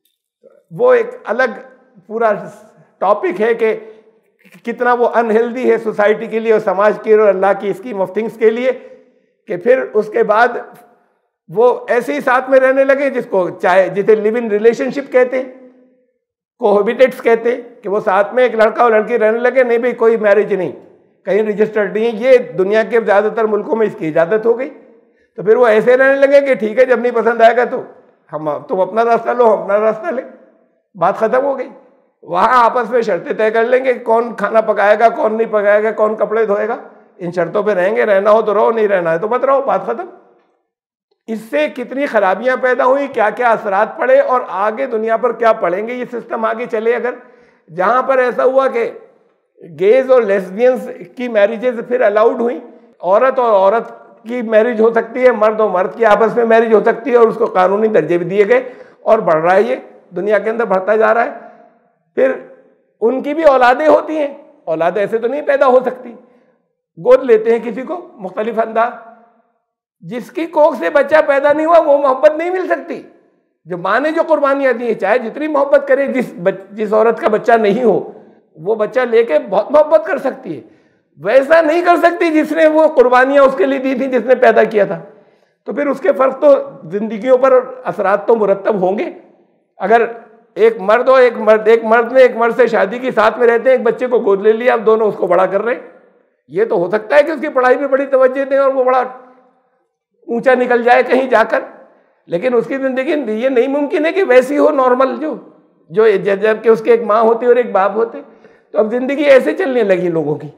वो एक अलग पूरा टॉपिक है कि कितना वो अनहेल्दी है सोसाइटी के लिए और समाज के और अल्लाह की स्कीम ऑफ थिंग्स के लिए, कि फिर उसके बाद वो ऐसे ही साथ में रहने लगे, जिसको चाहे जिसे लिव इन रिलेशनशिप कहते हैं, कोहैबिटेट्स कहते हैं, कि वो साथ में एक लड़का और लड़की रहने लगे। नहीं भाई, कोई मैरिज नहीं, कहीं रजिस्टर्ड नहीं है। ये दुनिया के ज़्यादातर मुल्कों में इसकी इजाज़त हो गई। तो फिर वो ऐसे रहने लगे कि ठीक है, जब नहीं पसंद आएगा तो हम तुम अपना रास्ता लो, हम अपना रास्ता ले, बात खत्म हो गई। वहाँ आपस में शर्तें तय कर लेंगे, कौन खाना पकाएगा, कौन नहीं पकाएगा, कौन कपड़े धोएगा, इन शर्तों पे रहेंगे, रहना हो तो रहो, नहीं रहना है तो मत रहो, बात खत्म। इससे कितनी खराबियां पैदा हुई, क्या क्या असरात पड़े और आगे दुनिया पर क्या पड़ेंगे ये सिस्टम आगे चले अगर। जहां पर ऐसा हुआ कि गेज और लेस्बियंस की मैरिजेज फिर अलाउड हुई, औरत और औरत की मैरिज हो सकती है, मर्द और मर्द की आपस में मैरिज हो सकती है, और उसको कानूनी दर्जे भी दिए गए और बढ़ रहा है, ये दुनिया के अंदर बढ़ता जा रहा है। फिर उनकी भी औलादें होती हैं, औलाद ऐसे तो नहीं पैदा हो सकती, गोद लेते हैं किसी को मुख्तलिफ अंदाज। जिसकी कोख से बच्चा पैदा नहीं हुआ वो मोहब्बत नहीं मिल सकती। जो माँ ने जो कुर्बानियां दी है, चाहे जितनी मोहब्बत करे, जिस जिस औरत का बच्चा नहीं हो वो बच्चा लेके बहुत मोहब्बत कर सकती है, वैसा नहीं कर सकती जिसने वो कुर्बानियां उसके लिए दी थी, जिसने पैदा किया था। तो फिर उसके फर्क तो जिंदगियों पर असरात तो मुरतब होंगे। अगर एक मर्द हो, एक मर्द एक मर्द ने एक मर्द से शादी की, साथ में रहते हैं, एक बच्चे को गोद ले लिया, अब दोनों उसको बड़ा कर रहे हैं। ये तो हो सकता है कि उसकी पढ़ाई में बड़ी तवज्जो दें और वो बड़ा ऊंचा निकल जाए कहीं जाकर, लेकिन उसकी जिंदगी ये नहीं मुमकिन है कि वैसी हो नॉर्मल, जो जो जबकि उसके एक माँ होती और एक बाप होते। तो अब जिंदगी ऐसे चलने लगी लोगों की,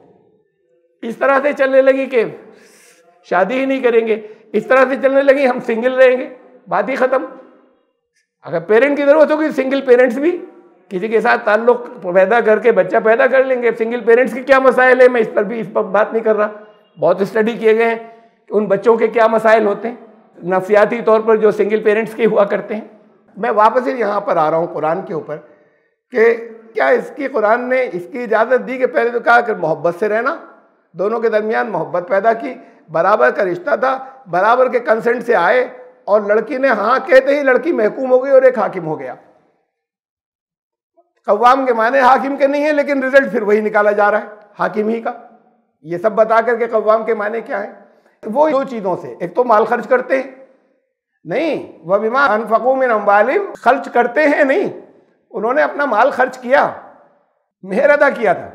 इस तरह से चलने लगी कि शादी ही नहीं करेंगे, इस तरह से चलने लगी हम सिंगल रहेंगे, बात ही खत्म। अगर पेरेंट की जरूरत होगी, सिंगल पेरेंट्स भी किसी के साथ ताल्लुक पैदा करके बच्चा पैदा कर लेंगे। सिंगल पेरेंट्स की क्या मसाइल है, मैं इस पर भी इस पर बात नहीं कर रहा, बहुत स्टडी किए गए हैं कि उन बच्चों के क्या मसाइल होते हैं नफसियाती तौर पर जो सिंगल पेरेंट्स के हुआ करते हैं। मैं वापस यहाँ पर आ रहा हूँ कुरान के ऊपर कि क्या इसकी कुरान ने इसकी इजाज़त दी कि पहले तो कहा कि मोहब्बत से रहना, दोनों के दरमियान मोहब्बत पैदा की, बराबर का रिश्ता था, बराबर के कंसेंट से आए, और लड़की ने हाँ कहते ही लड़की महकूम हो गई और एक हाकिम हो गया। कव्वाम के माने हाकिम के नहीं है, लेकिन रिजल्ट फिर वही निकाला जा रहा है हाकिम ही का। ये सब बता करके कव्वाम के माने क्या है? वो दो चीज़ों से, एक तो माल खर्च करते हैं नहीं, वह बिमा अनफक़ू मिन अम्वालिहिम, खर्च करते हैं नहीं, उन्होंने अपना माल खर्च किया, मेहर अदा किया था।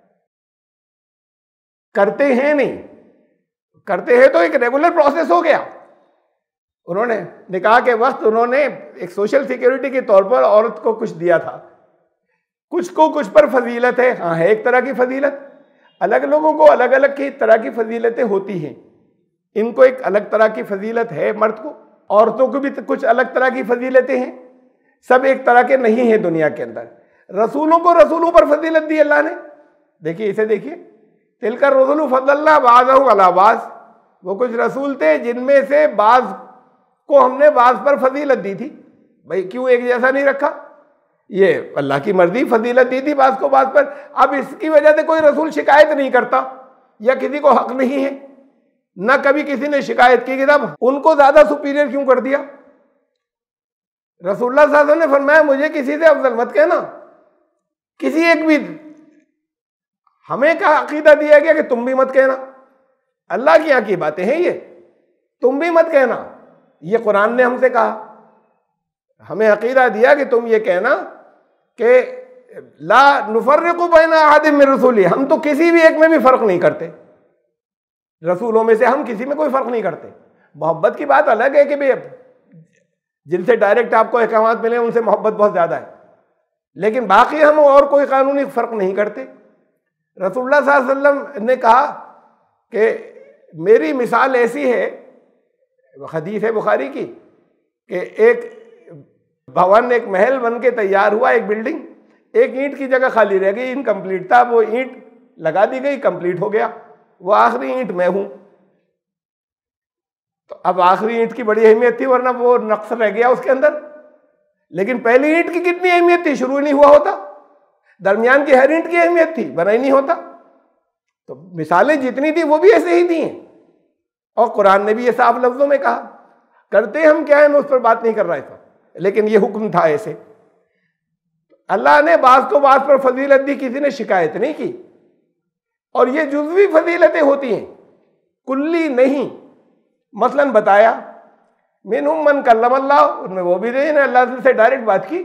करते हैं नहीं, करते हैं तो एक रेगुलर प्रोसेस हो गया। उन्होंने निकाह के वक्त उन्होंने एक सोशल सिक्योरिटी के तौर पर औरत को कुछ दिया था। कुछ को कुछ पर फजीलत है, हाँ है एक तरह की फजीलत। अलग लोगों को अलग अलग की तरह की फजीलतें होती हैं। इनको एक अलग तरह की फजीलत है, मर्द को, औरतों को भी कुछ अलग तरह की फजीलतें हैं। सब एक तरह के नहीं हैं दुनिया के अंदर। रसूलों को रसूलों पर फजीलत दी अल्लाह ने। देखिए इसे देखिए, तिलका रसूल फज़लना बाज़हु अला बाज़, वो कुछ रसूल थे जिनमें से बाज़ को हमने बाज़ पर फजीलत दी थी। भाई क्यों एक जैसा नहीं रखा? ये अल्लाह की मर्जी, फजीलत दी थी बाज़ को बाज़ पर। अब इसकी वजह से कोई रसूल शिकायत नहीं करता या किसी को हक नहीं है, ना कभी किसी ने शिकायत की कि तब उनको ज्यादा सुपीरियर क्यों कर दिया? रसूलुल्लाह सल्लल्लाहु अलैहि वसल्लम ने फरमाया मुझे किसी से अफजल मत कहना, किसी एक भी। हमें क्या अकीदा दिया गया कि तुम भी मत कहना। अल्लाह की यहाँ की बातें हैं ये, तुम भी मत कहना। ये कुरान ने हमसे कहा। हमें अकीदा दिया कि तुम ये कहना कि ला नुफर्रिकु बैना अहदिम मिन रसूली, हम तो किसी भी एक में भी फर्क नहीं करते। रसूलों में से हम किसी में कोई फर्क नहीं करते। मोहब्बत की बात अलग है कि भाई जिनसे डायरेक्ट आपको अहकामात मिले उनसे मोहब्बत बहुत ज़्यादा है, लेकिन बाकी हम और कोई कानूनी फ़र्क नहीं करते। रसूलुल्लाह सल्लल्लाहु अलैहि वसल्लम ने कहा कि मेरी मिसाल ऐसी है, हदीस है बुखारी की, कि एक भवन, एक महल बन के तैयार हुआ, एक बिल्डिंग, एक ईंट की जगह खाली रह गई, इनकम्प्लीट था। वो ईंट लगा दी गई, कंप्लीट हो गया, वो आखिरी ईंट मैं हूं। तो अब आखिरी ईंट की बड़ी अहमियत थी, वरना वो नक्श रह गया उसके अंदर। लेकिन पहली ईंट की कितनी अहमियत थी, शुरू नहीं हुआ होता। दरमियान की हर ईंट की अहमियत थी, बना ही नहीं होता। तो मिसालें जितनी थी वो भी ऐसे ही दी हैं, और कुरान ने भी ये साफ लफ्जों में कहा। करते हम क्या है, मैं उस पर बात नहीं कर रहा था, लेकिन ये हुक्म था ऐसे। अल्लाह ने बाज को बाज पर फजीलत दी, किसी ने शिकायत नहीं की। और ये जुज़वी फजीलतें होती हैं, कुल्ली नहीं। मसलन बताया मिनहुम मन कल्लमल्लाह, उनमें वो भी थे ने अल्लाह से डायरेक्ट बात की।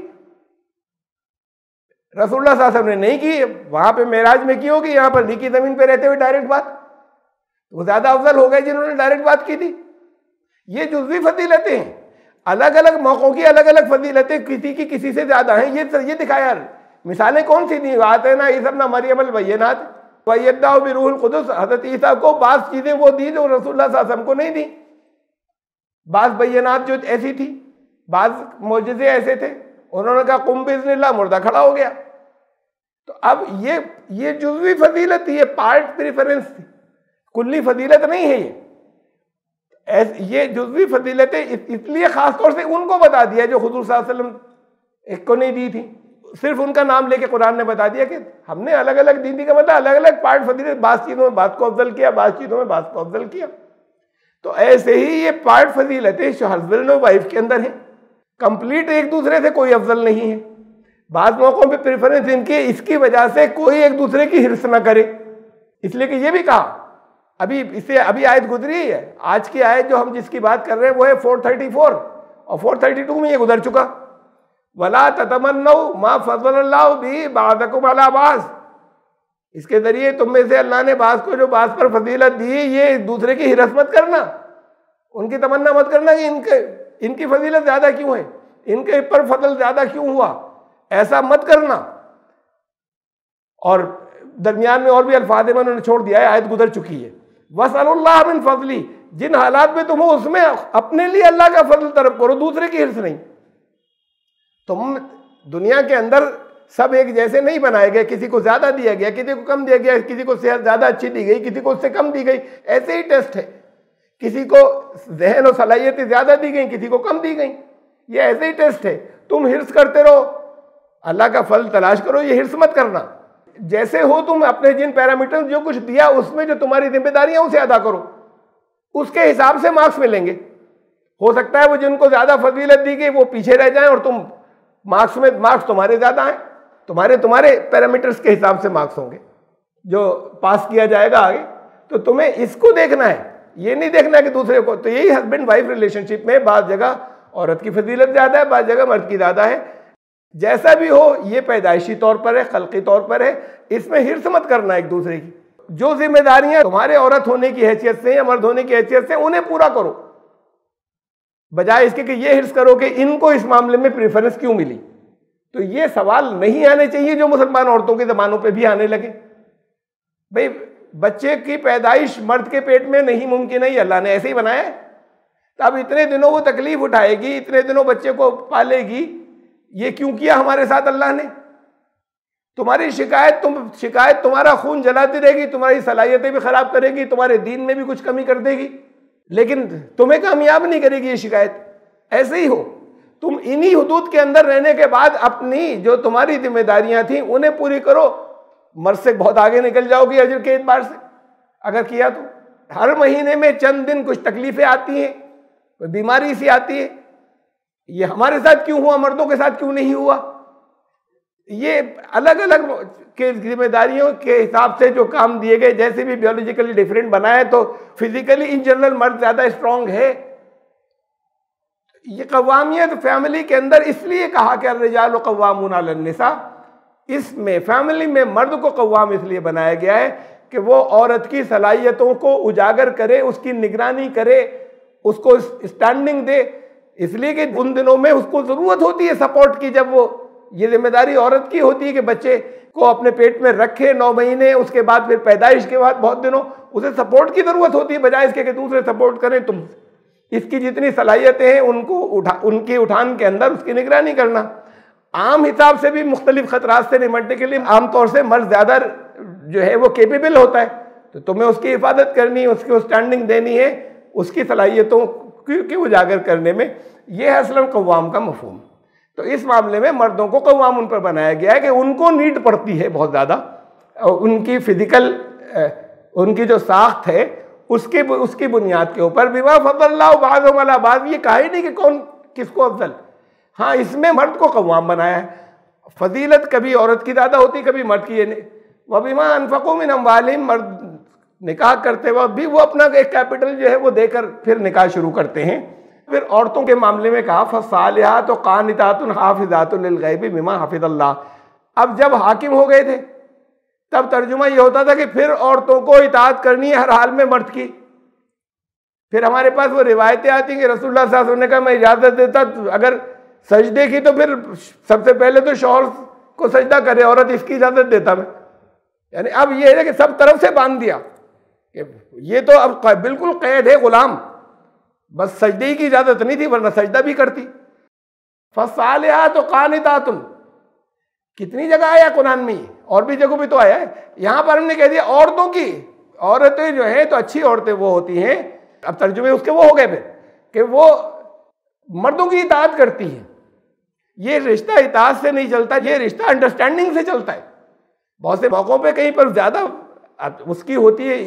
रसूलुल्लाह सल्लल्लाहु अलैहि वसल्लम ने नहीं की, वहां पे मेराज में की होगी, यहाँ पर नीकी जमीन पे रहते हुए डायरेक्ट बात। वो ज्यादा अफजल हो गए जिन्होंने डायरेक्ट बात की थी। ये जुज़वी फजीलतें हैं, अलग अलग मौक़ों की अलग अलग फजीलतें किसी की किसी से ज्यादा हैं। ये ये दिखाया। मिसालें कौन सी दी? आते ना ईसा इब्न मरियम अल बय्यिनात वयद्दाउ बिरूहुल कुदस, हज़रत ईसा को बाज़ चीजें वो दी जो रसूलुल्लाह सल्लल्लाहु अलैहि वसल्लम को नहीं दी। बाज़ बय्यिनात जो ऐसी थी, बाज़ मोजज़े ऐसे थे, उन्होंने कहा कुम बिइज़्निल्लाह, मुर्दा खड़ा हो गया। तो अब ये ये जुज़वी फजीलत थी, ये पार्ट प्रेफरेंस थी, कुल्ली फजीलत नहीं है। ये ये जुज़वी फजीलतें इसलिए खास तौर से उनको बता दिया जो हुज़ूर सल्लल्लाहु अलैहि वसल्लम एक को नहीं दी थी। सिर्फ उनका नाम लेके कुरान ने बता दिया कि हमने अलग अलग दी थी, का मतलब अलग अलग पार्ट फजीलत, बाज़ चीज़ों में बात को अफजल किया, बाज़ चीज़ों में बात को अफजल किया। तो ऐसे ही ये पार्ट फजीलतें हस्बैंड और वाइफ के अंदर है, कंप्लीट एक दूसरे से कोई अफजल नहीं है। बाज़ मौक़ों पे प्रेफरेंस इनके, इसकी वजह से कोई एक दूसरे की हिर्स ना करे। इसलिए कि ये भी कहा, अभी इससे अभी आयत गुजरी है, आज की आयत जो हम जिसकी बात कर रहे हैं वो है चार सौ चौंतीस, और चार सौ बत्तीस में ये गुजर चुका। वला ततमन्नौ मा फज़्ज़लल्लाहु बिही बअदकुम अला बाज़, इसके जरिए तुम में से अल्लाह ने बाज़ को जो बाज़ पर फजीलत दी, ये दूसरे की हिरस मत करना, उनकी तमन्ना मत करना कि इनके इनकी फजीलत ज्यादा क्यों है, इनके पर फजल ज्यादा क्यों हुआ, ऐसा मत करना। और दरमियान में और भी अल्फाज में उन्होंने छोड़ दिया है, आयत गुजर चुकी है। वसअलुल्लाह मिन फज़ली, जिन हालात में तुम हो उसमें अपने लिए अल्लाह का फजल तलब करो, दूसरे की हिर्स नहीं। तुम दुनिया के अंदर सब एक जैसे नहीं बनाए गए, किसी को ज्यादा दिया गया, किसी को कम दिया गया, किसी को सेहत ज्यादा अच्छी दी गई, किसी को उससे कम दी गई। ऐसे ही टेस्ट है, किसी को जहन और सलाहियतें ज्यादा दी गई, किसी को कम दी गई। ये ऐसे ही टेस्ट है। तुम हिर्स करते रहो, अल्लाह का फल तलाश करो, ये हिर्स मत करना। जैसे हो तुम, अपने जिन पैरामीटर जो कुछ दिया उसमें जो तुम्हारी जिम्मेदारियां उसे अदा करो, उसके हिसाब से मार्क्स मिलेंगे। हो सकता है वो जिनको ज्यादा फजीलत दी गई वो पीछे रह जाएं और तुम मार्क्स में मार्क्स तुम्हारे ज्यादा हैं, तुम्हारे तुम्हारे पैरामीटर्स के हिसाब से मार्क्स होंगे जो पास किया जाएगा आगे। तो तुम्हें इसको देखना है, ये नहीं देखना है कि दूसरे को। तो यही हस्बैंड वाइफ रिलेशनशिप में बात जगह औरत की फजीलत ज़्यादा है, बात जगह मर्द की ज़्यादा है। जैसा भी हो, ये पैदाइशी तौर पर है, खल्की तौर पर है, इसमें हिर्स मत करना एक दूसरे की। जो जिम्मेदारियां तुम्हारे औरत होने की हैसियत से या मर्द होने की हैसियत से, उन्हें पूरा करो, बजाय इसके कि ये हिर्स करो कि इनको इस मामले में प्रेफरेंस क्यों मिली। तो ये सवाल नहीं आने चाहिए जो मुसलमान औरतों की ज़बानों पे भी आने लगे। भाई बच्चे की पैदाइश मर्द के पेट में नहीं मुमकिन है, अल्लाह ने ऐसे ही बनाया है। तो अब इतने दिनों वो तकलीफ उठाएगी, इतने दिनों बच्चे को पालेगी, ये क्यों किया हमारे साथ अल्लाह ने? तुम्हारी शिकायत तुम शिकायत तुम्हारा खून जलाती रहेगी, तुम्हारी सलाहियतें भी खराब करेगी, तुम्हारे दीन में भी कुछ कमी कर देगी, लेकिन तुम्हें कामयाब नहीं करेगी ये शिकायत। ऐसे ही हो, तुम इन्हीं हुदूद के अंदर रहने के बाद अपनी जो तुम्हारी जिम्मेदारियां थी उन्हें पूरी करो, मर्द से बहुत आगे निकल जाओगी अजर के एतबार से अगर किया तो। हर महीने में चंद दिन कुछ तकलीफें आती हैं, कोई बीमारी सी आती है, ये हमारे साथ क्यों हुआ, मर्दों के साथ क्यों नहीं हुआ? ये अलग अलग के जिम्मेदारियों के हिसाब से जो काम दिए गए, जैसे भी बियोलॉजिकली डिफरेंट बनाए, तो फिजिकली इन जनरल मर्द ज्यादा स्ट्रांग है। ये कवामियत फैमिली के अंदर इसलिए कहा कि अर्रिजालु कव्वामून अलन निसा, इसमें फैमिली में मर्द को कव्वाम इसलिए बनाया गया है कि वो औरत की सलाहियतों को उजागर करे, उसकी निगरानी करे, उसको स्टैंडिंग दे। इसलिए कि उन दिनों में उसको जरूरत होती है सपोर्ट की, जब वो ये जिम्मेदारी औरत की होती है कि बच्चे को अपने पेट में रखे नौ महीने, उसके बाद फिर पैदाइश के बाद बहुत दिनों उसे सपोर्ट की जरूरत होती है, बजाय इसके कि दूसरे सपोर्ट करें। तुम इसकी जितनी सलाहियतें हैं उनको उठा उनकी उठान के अंदर उसकी निगरानी करना। आम हिसाब से भी मुख्तलिफ खतरात से निपटने के लिए आमतौर से मर्द ज़्यादा जो है वो केपेबल होता है, तो तुम्हें उसकी हिफाजत करनी है, उसकी स्टैंडिंग देनी है, उसकी सलाहियतों की उजागर करने में। यह है असलन कव्वाम का मफहूम। तो इस मामले में मर्दों को कव्वाम उन पर बनाया गया है कि उनको नीड पड़ती है बहुत ज़्यादा, उनकी फिजिकल उनकी जो साख्त है उसके उसकी बुनियाद के ऊपर। बिमा फज़्ज़लल्लाहु बअज़हुम अला बअज़, ये कहा ही नहीं कि कौन किसको अफजल, हाँ इसमें मर्द को कव्वाम बनाया है। फजीलत कभी औरत की ज़्यादा होती, कभी मर्द की। व बिमा अनफ़क़ू मिन अम्वालिहिम, मर्द निकाह करते वक्त भी वो अपना एक कैपिटल जो है वो देकर फिर निकाह शुरू करते हैं। फिर औरतों के मामले में कहा फ़स्सालिहात व क़ानितातुन हाफ़िज़ातुन लिल-ग़ैबि बिमा हफ़िज़ल्लाह। अब जब हाकिम हो गए थे तब तर्जुमा ये होता था कि फिर औरतों को इताअत करनी है हर हाल में मर्द की। फिर हमारे पास वो रिवायतें आती हैं कि रसूलुल्लाह सल्लल्लाहु अलैहि वसल्लम ने कहा मैं इजाज़त देता अगर सजदे की तो फिर सबसे पहले तो शौहर को सजदा करे औरत, इसकी इजाज़त देता मैं। यानी अब ये है कि सब तरफ से बांध दिया कि ये तो अब बिल्कुल कैद है, गुलाम, बस सजदे की इजाज़त नहीं थी वरना सजदा भी करती। फ़स्सालिहात व क़ानितातुन, कितनी जगह आया कुरान में, और भी जगहों पे तो आया है। यहाँ पर हमने कह दिया औरतों की, औरतें जो है तो अच्छी औरतें वो होती हैं, अब तर्जुमे उसके वो हो गए फिर कि वो मर्दों की इताअत करती हैं। ये रिश्ता इताअत से नहीं चलता, ये रिश्ता अंडरस्टैंडिंग से चलता है। बहुत से मौक़ों पे कहीं पर ज़्यादा उसकी होती है,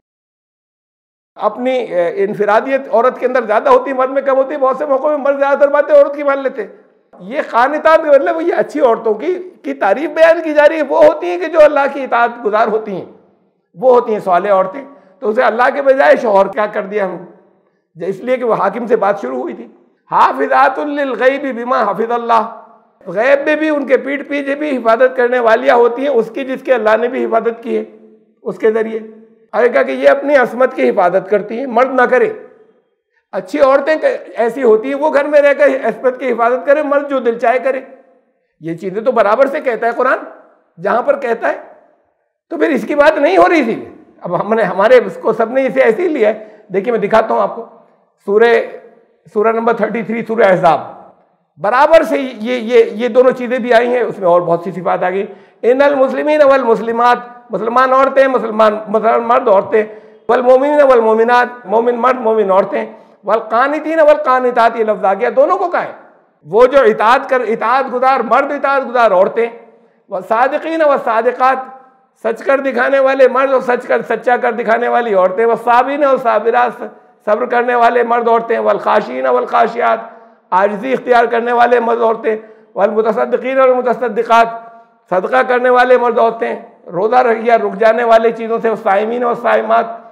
अपनी इनफिरादियत औरत के अंदर ज़्यादा होती है, मर्द में कम होती है। बहुत से मौक़ों में मर्द ज़्यादातर बातें औरत की मान लेते हैं। ये क़ानितात का मतलब ये अच्छी औरतों की की तारीफ बयान की जा रही है। वो होती हैं कि जो अल्लाह की इताअत गुजार होती हैं, वो होती हैं सालेह औरतें। तो उसे अल्लाह के बजाय शौहर क्या कर दिया हम, इसलिए कि वो हाकिम से बात शुरू हुई थी। हाफ़िज़ातुन लिल-ग़ैबि बिमा हफ़िज़ल्लाह, गैब में भी उनके पीठ पीछे भी हिफाजत करने वालियाँ होती हैं उसकी जिसके अल्लाह ने भी हिफाजत की है उसके ज़रिए। अरे कहा कि ये अपनी असमत की हिफाजत करती हैं, मर्द ना करे। अच्छी औरतें ऐसी होती हैं वो घर में रहकर असमत की हिफाजत करे, मर्द जो दिल चाहे करे। ये चीज़ें तो बराबर से कहता है कुरान, जहाँ पर कहता है। तो फिर इसकी बात नहीं हो रही थी। अब हमने हमारे उसको सबने इसे ऐसे ही लिया है। देखिए मैं दिखाता हूँ आपको, सूरे सूरा नंबर थर्टी थ्री सूरह अहज़ाब, बराबर से ये ये ये दोनों चीज़ें भी आई हैं, उसमें और बहुत सी सिफात आ गई। इन्नल मुस्लिमीन वल मुस्लिमात, मुसलमान औरतें, मुसलमान मुसलमान मर्द औरतें, वल मोमिनीन वल मोमिनात, मोमिन मर्द मोमिन औरतें, वल कानितीन वल कानितात, ये लफ्ज़ आ गया दोनों को कहा है। वो जो इताअत कर इताअत गुजार मर्द, इताअत गुजार औरतें, वल सादिकीन वल सादिकात, सच कर दिखाने वाले मर्द और सच कर सच्चा कर दिखाने वाली औरतें, वल साबिरीन और साबिरात, सब्र करने वाले मर्द औरतें, वल खाशियीन वल खाशियात, आजिज़ी इख्तियार करने वाले मर्द औरतें, वल मुतसद्दिकीन वल मुतसद्दिकात, सदका करने वाले मर्द औरतें, रोज़ा रख या रुक जाने वाले चीज़ों से, साइमीन और साइमात,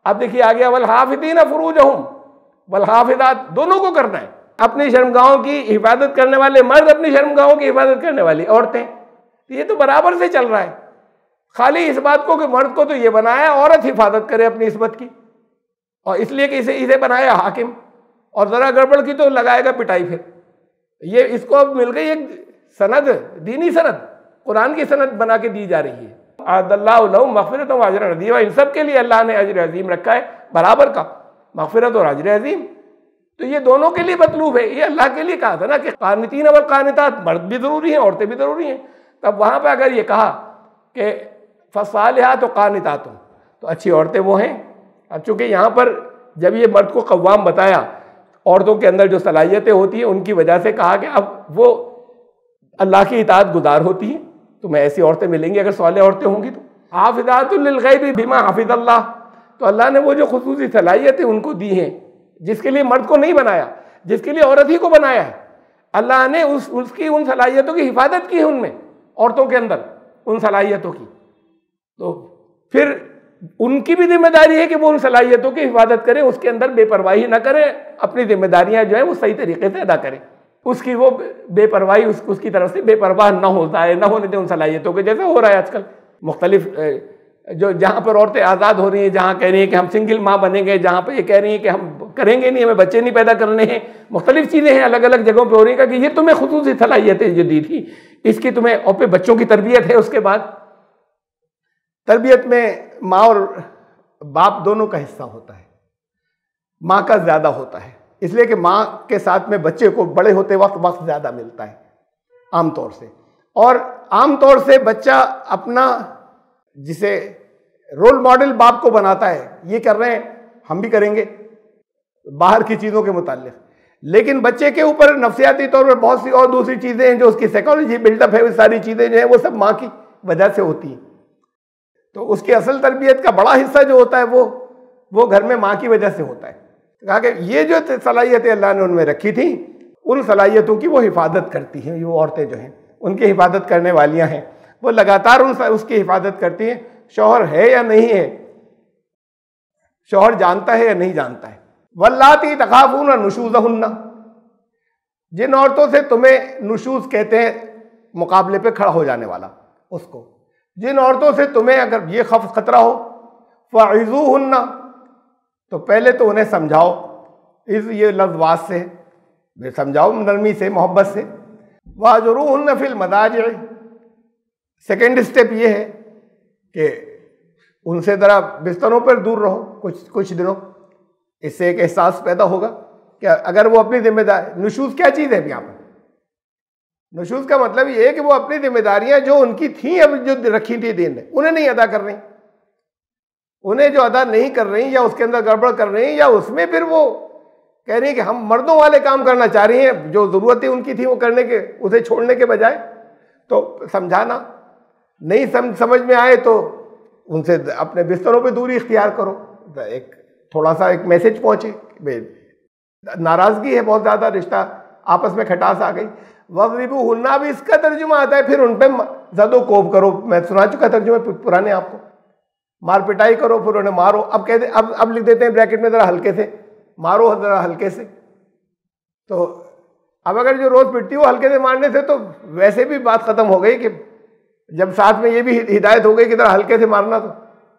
अब देखिए आ गया वल हाफिदीना फुरूजहुम वल हाफिदात, दोनों को करना है। अपनी शर्मगाहों की हिफाजत करने वाले मर्द, अपनी शर्मगाहों की हिफाजत करने वाली औरतें, ये तो बराबर से चल रहा है। खाली इस बात को कि मर्द को तो ये बनाया औरत हिफाजत करे अपनी इस्मत की, और इसलिए कि इसे इसे बनाया हाकिम, और जरा गड़बड़ की तो लगाएगा पिटाई। फिर ये इसको अब मिल गई एक सनद, दीनी सनद, कुरान की सनद बना के दी जा रही है। आदल्लाहु लहु मग़फ़िरतन व अजरन अज़ीमा, इन सब के लिए अल्लाह ने अजर अजीम रखा है, बराबर का, मग़फ़िरत और अजर अजीम। तो ये दोनों के लिए मतलूब है। ये अल्लाह के लिए कहा था ना कि क़ानितीन व क़ानितात, मर्द भी ज़रूरी हैं, औरतें भी ज़रूरी हैं। तब वहाँ पर अगर ये कहा कि फ़सालिहात व क़ानितात, तो अच्छी औरतें वो हैं। अब चूँकि यहाँ पर जब ये मर्द को कव्वाम बताया, औरतों के अंदर जो सलाहियतें होती हैं उनकी वजह से कहा कि अब वो अल्लाह की इताअत गुजार होती हैं, तो मैं ऐसी औरतें मिलेंगी अगर सालेह औरतें होंगी। तो हाफिज़ातुल लिल ग़ैबि बिमा हफ़िज़ल्लाह, तो अल्लाह ने वो जो खुसूसी सलाहियतें उनको दी हैं, जिसके लिए मर्द को नहीं बनाया, जिसके लिए औरत ही को बनाया है, अल्लाह ने उस उसकी उन सलाहियतों की हिफाजत की है उनमें, औरतों के अंदर उन सलाहियतों की। तो फिर उनकी भी जिम्मेदारी है कि वो उन सलाहियतों की हिफाजत करें, उसके अंदर बेपरवाही ना करें, अपनी जिम्मेदारियां जो है वो सही तरीके से अदा करें, उसकी वो बेपरवाही उस, उसकी तरफ से बेपरवाह ना होता है, ना होने दें उन सलाहियतों के, जैसे हो रहा है आजकल मुख्तलिफ जो जहाँ पर औरतें आज़ाद हो रही हैं, जहाँ कह रही हैं कि हम सिंगल माँ बनेंगे, जहाँ पर ये कह रही हैं कि हम करेंगे नहीं, हमें बच्चे नहीं पैदा करने हैं, मुख्तलिफ चीज़ें हैं अलग अलग जगहों पर हो रही हैं कि ये तुम्हें खुसूसी सलाहियतें जो दी थी इसकी तुम्हें, और पे बच्चों की तरबियत है, उसके बाद तरबियत में माँ और बाप दोनों का हिस्सा होता है, माँ का ज़्यादा होता है, इसलिए कि माँ के साथ में बच्चे को बड़े होते वक्त वक्त ज़्यादा मिलता है आमतौर से। और आमतौर से बच्चा अपना जिसे रोल मॉडल बाप को बनाता है, ये कर रहे हैं हम भी करेंगे बाहर की चीज़ों के मुताल्लिक, लेकिन बच्चे के ऊपर नफ्सियाती तौर पर बहुत सी और दूसरी चीज़ें हैं जो उसकी साइकोलॉजी बिल्डअप है, वो सारी चीज़ें जो हैं वो सब माँ की वजह से होती हैं। तो उसकी असल तरबियत का बड़ा हिस्सा जो होता है वो वो घर में माँ की वजह से होता है। कहा कि ये जो सलाहियतें अल्लाह ने उनमें रखी थी, उन सलाहियतों की वो हिफाजत करती हैं, ये वो औरतें जो हैं उनकी हिफाजत करने वालियाँ हैं, वो लगातार उन उसकी हिफाजत करती हैं। शौहर है या नहीं है, शौहर जानता है या नहीं जानता है। वल्लाती तखाफूना नुशूज़हुन्ना, जिन औरतों से तुम्हें नुशूज़ कहते हैं मुकाबले पे खड़ा हो जाने वाला, उसको, जिन औरतों से तुम्हें अगर ये खफ खतरा हो, फ़इज़ूहुन्ना, तो पहले तो उन्हें समझाओ, इस ये लफ्ज़ से वे समझाओ नरमी से, मोहब्बत से। वाजुरूहुन्ना फिल मदाजिअ, सेकेंड स्टेप ये है कि उनसे ज़रा बिस्तरों पर दूर रहो कुछ कुछ दिनों, इससे एक एहसास पैदा होगा कि अगर वो अपनी जिम्मेदारी, नुशूज़ क्या चीज़ है यहाँ पर, नुशूज़ का मतलब ये है कि वो अपनी जिम्मेदारियां जो उनकी थी, अब जो रखी थी दीन ने, उन्हें नहीं अदा कर रही, उन्हें जो अदा नहीं कर रही या उसके अंदर गड़बड़ कर रही या उसमें फिर वो कह रही है कि हम मर्दों वाले काम करना चाह रही हैं, जो ज़रूरतें उनकी थी वो करने के, उसे छोड़ने के बजाय। तो समझाना, नहीं सम, समझ में आए तो उनसे अपने बिस्तरों पे दूरी इख्तियार करो, एक थोड़ा सा एक मैसेज पहुँचे, नाराज़गी है बहुत ज़्यादा, रिश्ता आपस में खटास आ गई। वज़रिबूहुन्ना भी इसका तर्जुमा आता है, फिर उन पर ज़दो कोब करो, मैं सुना चुका तर्जुमा पुराने आपको, मार पिटाई करो, फिर उन्हें मारो। अब कहते अब अब लिख देते हैं ब्रैकेट में ज़रा हल्के से, मारो ज़रा हल्के से। तो अब अगर जो रोज़ पिटती हो हल्के से मारने से, तो वैसे भी बात ख़त्म हो गई कि जब साथ में ये भी हिदायत हो गई कि ज़रा हल्के से मारना, तो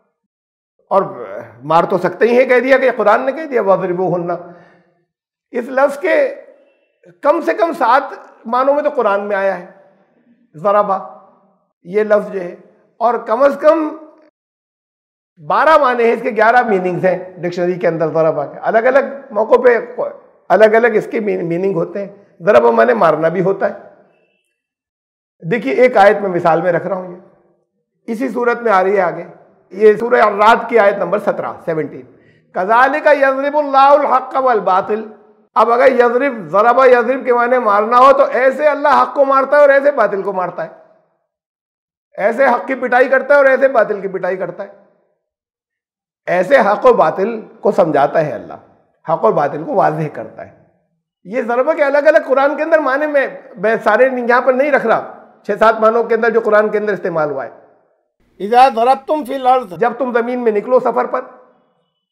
और मार तो सकते ही है, कह दिया कि कुरान ने कह दिया वज़रिबूहुन्ना। इस लफ्ज़ के कम से कम सात मानों में तो कुरान में आया है ज़राबा ये लफ्ज़ जो है, और कम से कम बारह माने हैं, इसके ग्यारह मीनिंग्स हैं डिक्शनरी के अंदर ज़राबा के। अलग अलग मौक़ों पे अलग अलग इसके मीनिंग होते हैं। ज़राबा माने मारना भी होता है। देखिए एक आयत में मिसाल में रख रहा हूँ, ये इसी सूरत में आ रही है आगे, ये सूरह रात की आयत नंबर सत्रह सेवनटीन, कज़ालिका यज़रिबुल्लाहुल हक़्क़ वल बातिल। अब अगर यज़रिब, ज़रबा यज़रिब के माने मारना हो, तो ऐसे अल्लाह हक़ को मारता है और ऐसे बातिल को मारता है, ऐसे हक़ की पिटाई करता है और ऐसे बातिल की पिटाई करता है। ऐसे हक़ और बातिल को समझाता है अल्लाह, हक़ और बातिल को वाज़ेह करता है। ये ज़रबा के अलग अलग कुरान के अंदर माने में मैं सारे यहाँ पर नहीं रख रहा, छः सात मानों के अंदर जो कुरान के अंदर इस्तेमाल हुआ है। इज़ा ज़रबतुम फिल अर्ज़, जब तुम ज़मीन में निकलो सफ़र पर,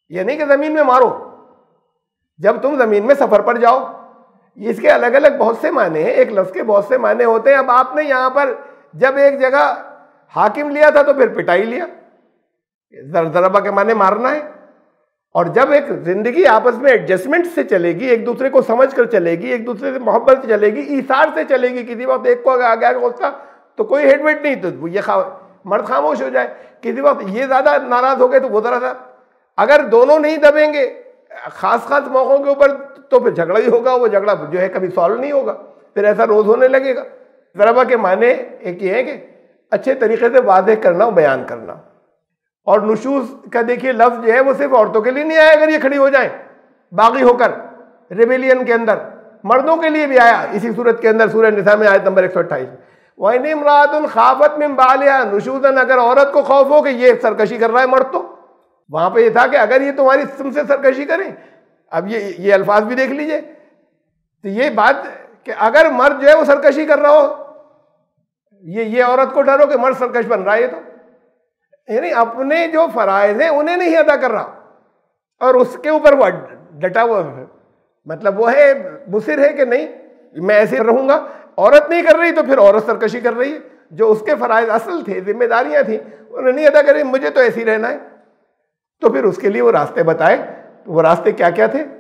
ये नहीं कि ज़मीन में मारो, जब तुम ज़मीन में सफ़र पर जाओ। इसके अलग अलग बहुत से माने हैं, एक लफ्ज़ के बहुत से माने होते हैं। अब आपने यहाँ पर जब एक जगह हाकिम लिया था तो फिर पिटाई लिया, ज़रबा के माने मारना है। और जब एक ज़िंदगी आपस में एडजस्टमेंट से चलेगी, एक दूसरे को समझ कर चलेगी, एक दूसरे से मोहब्बत से चलेगी, ईसार से चलेगी, किसी वक्त एक को आगे आगे होता तो कोई हेडवेट नहीं, तो ये खा मर्द खामोश हो जाए। किसी वक्त ये ज़्यादा नाराज़ हो गए तो वो ज़रा सा, अगर दोनों नहीं दबेंगे खास खास मौक़ों के ऊपर तो फिर झगड़ा ही होगा, वो झगड़ा जो है कभी सॉल्व नहीं होगा, फिर ऐसा रोज़ होने लगेगा। ज़रबा के माने एक ये है कि अच्छे तरीके से वाज़ेह करना और बयान करना। और नुशूज़ का देखिए लफ्ज़ जो है वो सिर्फ औरतों के लिए नहीं आया, अगर ये खड़ी हो जाए बागी होकर रिबेलियन के अंदर, मर्दों के लिए भी आया इसी सूरत के अंदर, सूरह निसा में आयत नंबर एक सौ अट्ठाईस। वइन इम्राअतुन खाफत मिन बालिहा नुशूज़न, अगर औरत को खौफ हो कि ये सरकशी कर रहा है मर्द, तो वहां पे ये था कि अगर ये तुम्हारी तुमसे सरकशी करें, अब ये ये अल्फाज भी देख लीजिए, तो ये बात कि अगर मर्द जो है वो सरकशी कर रहा हो, ये ये औरत को डरो कि मर्द सरकश बन रहा है, ये तो यानी अपने जो फराइज हैं उन्हें नहीं अदा कर रहा और उसके ऊपर वो डटा हुआ है, मतलब वो है मुसिर है कि नहीं मैं ऐसे रहूंगा। औरत नहीं कर रही तो फिर औरत सरकशी कर रही है, जो उसके फराइज असल थे, जिम्मेदारियां थी, उन्हें नहीं अदा कर रही, मुझे तो ऐसे ही रहना है। तो फिर उसके लिए वो रास्ते बताए। तो वो रास्ते क्या क्या थे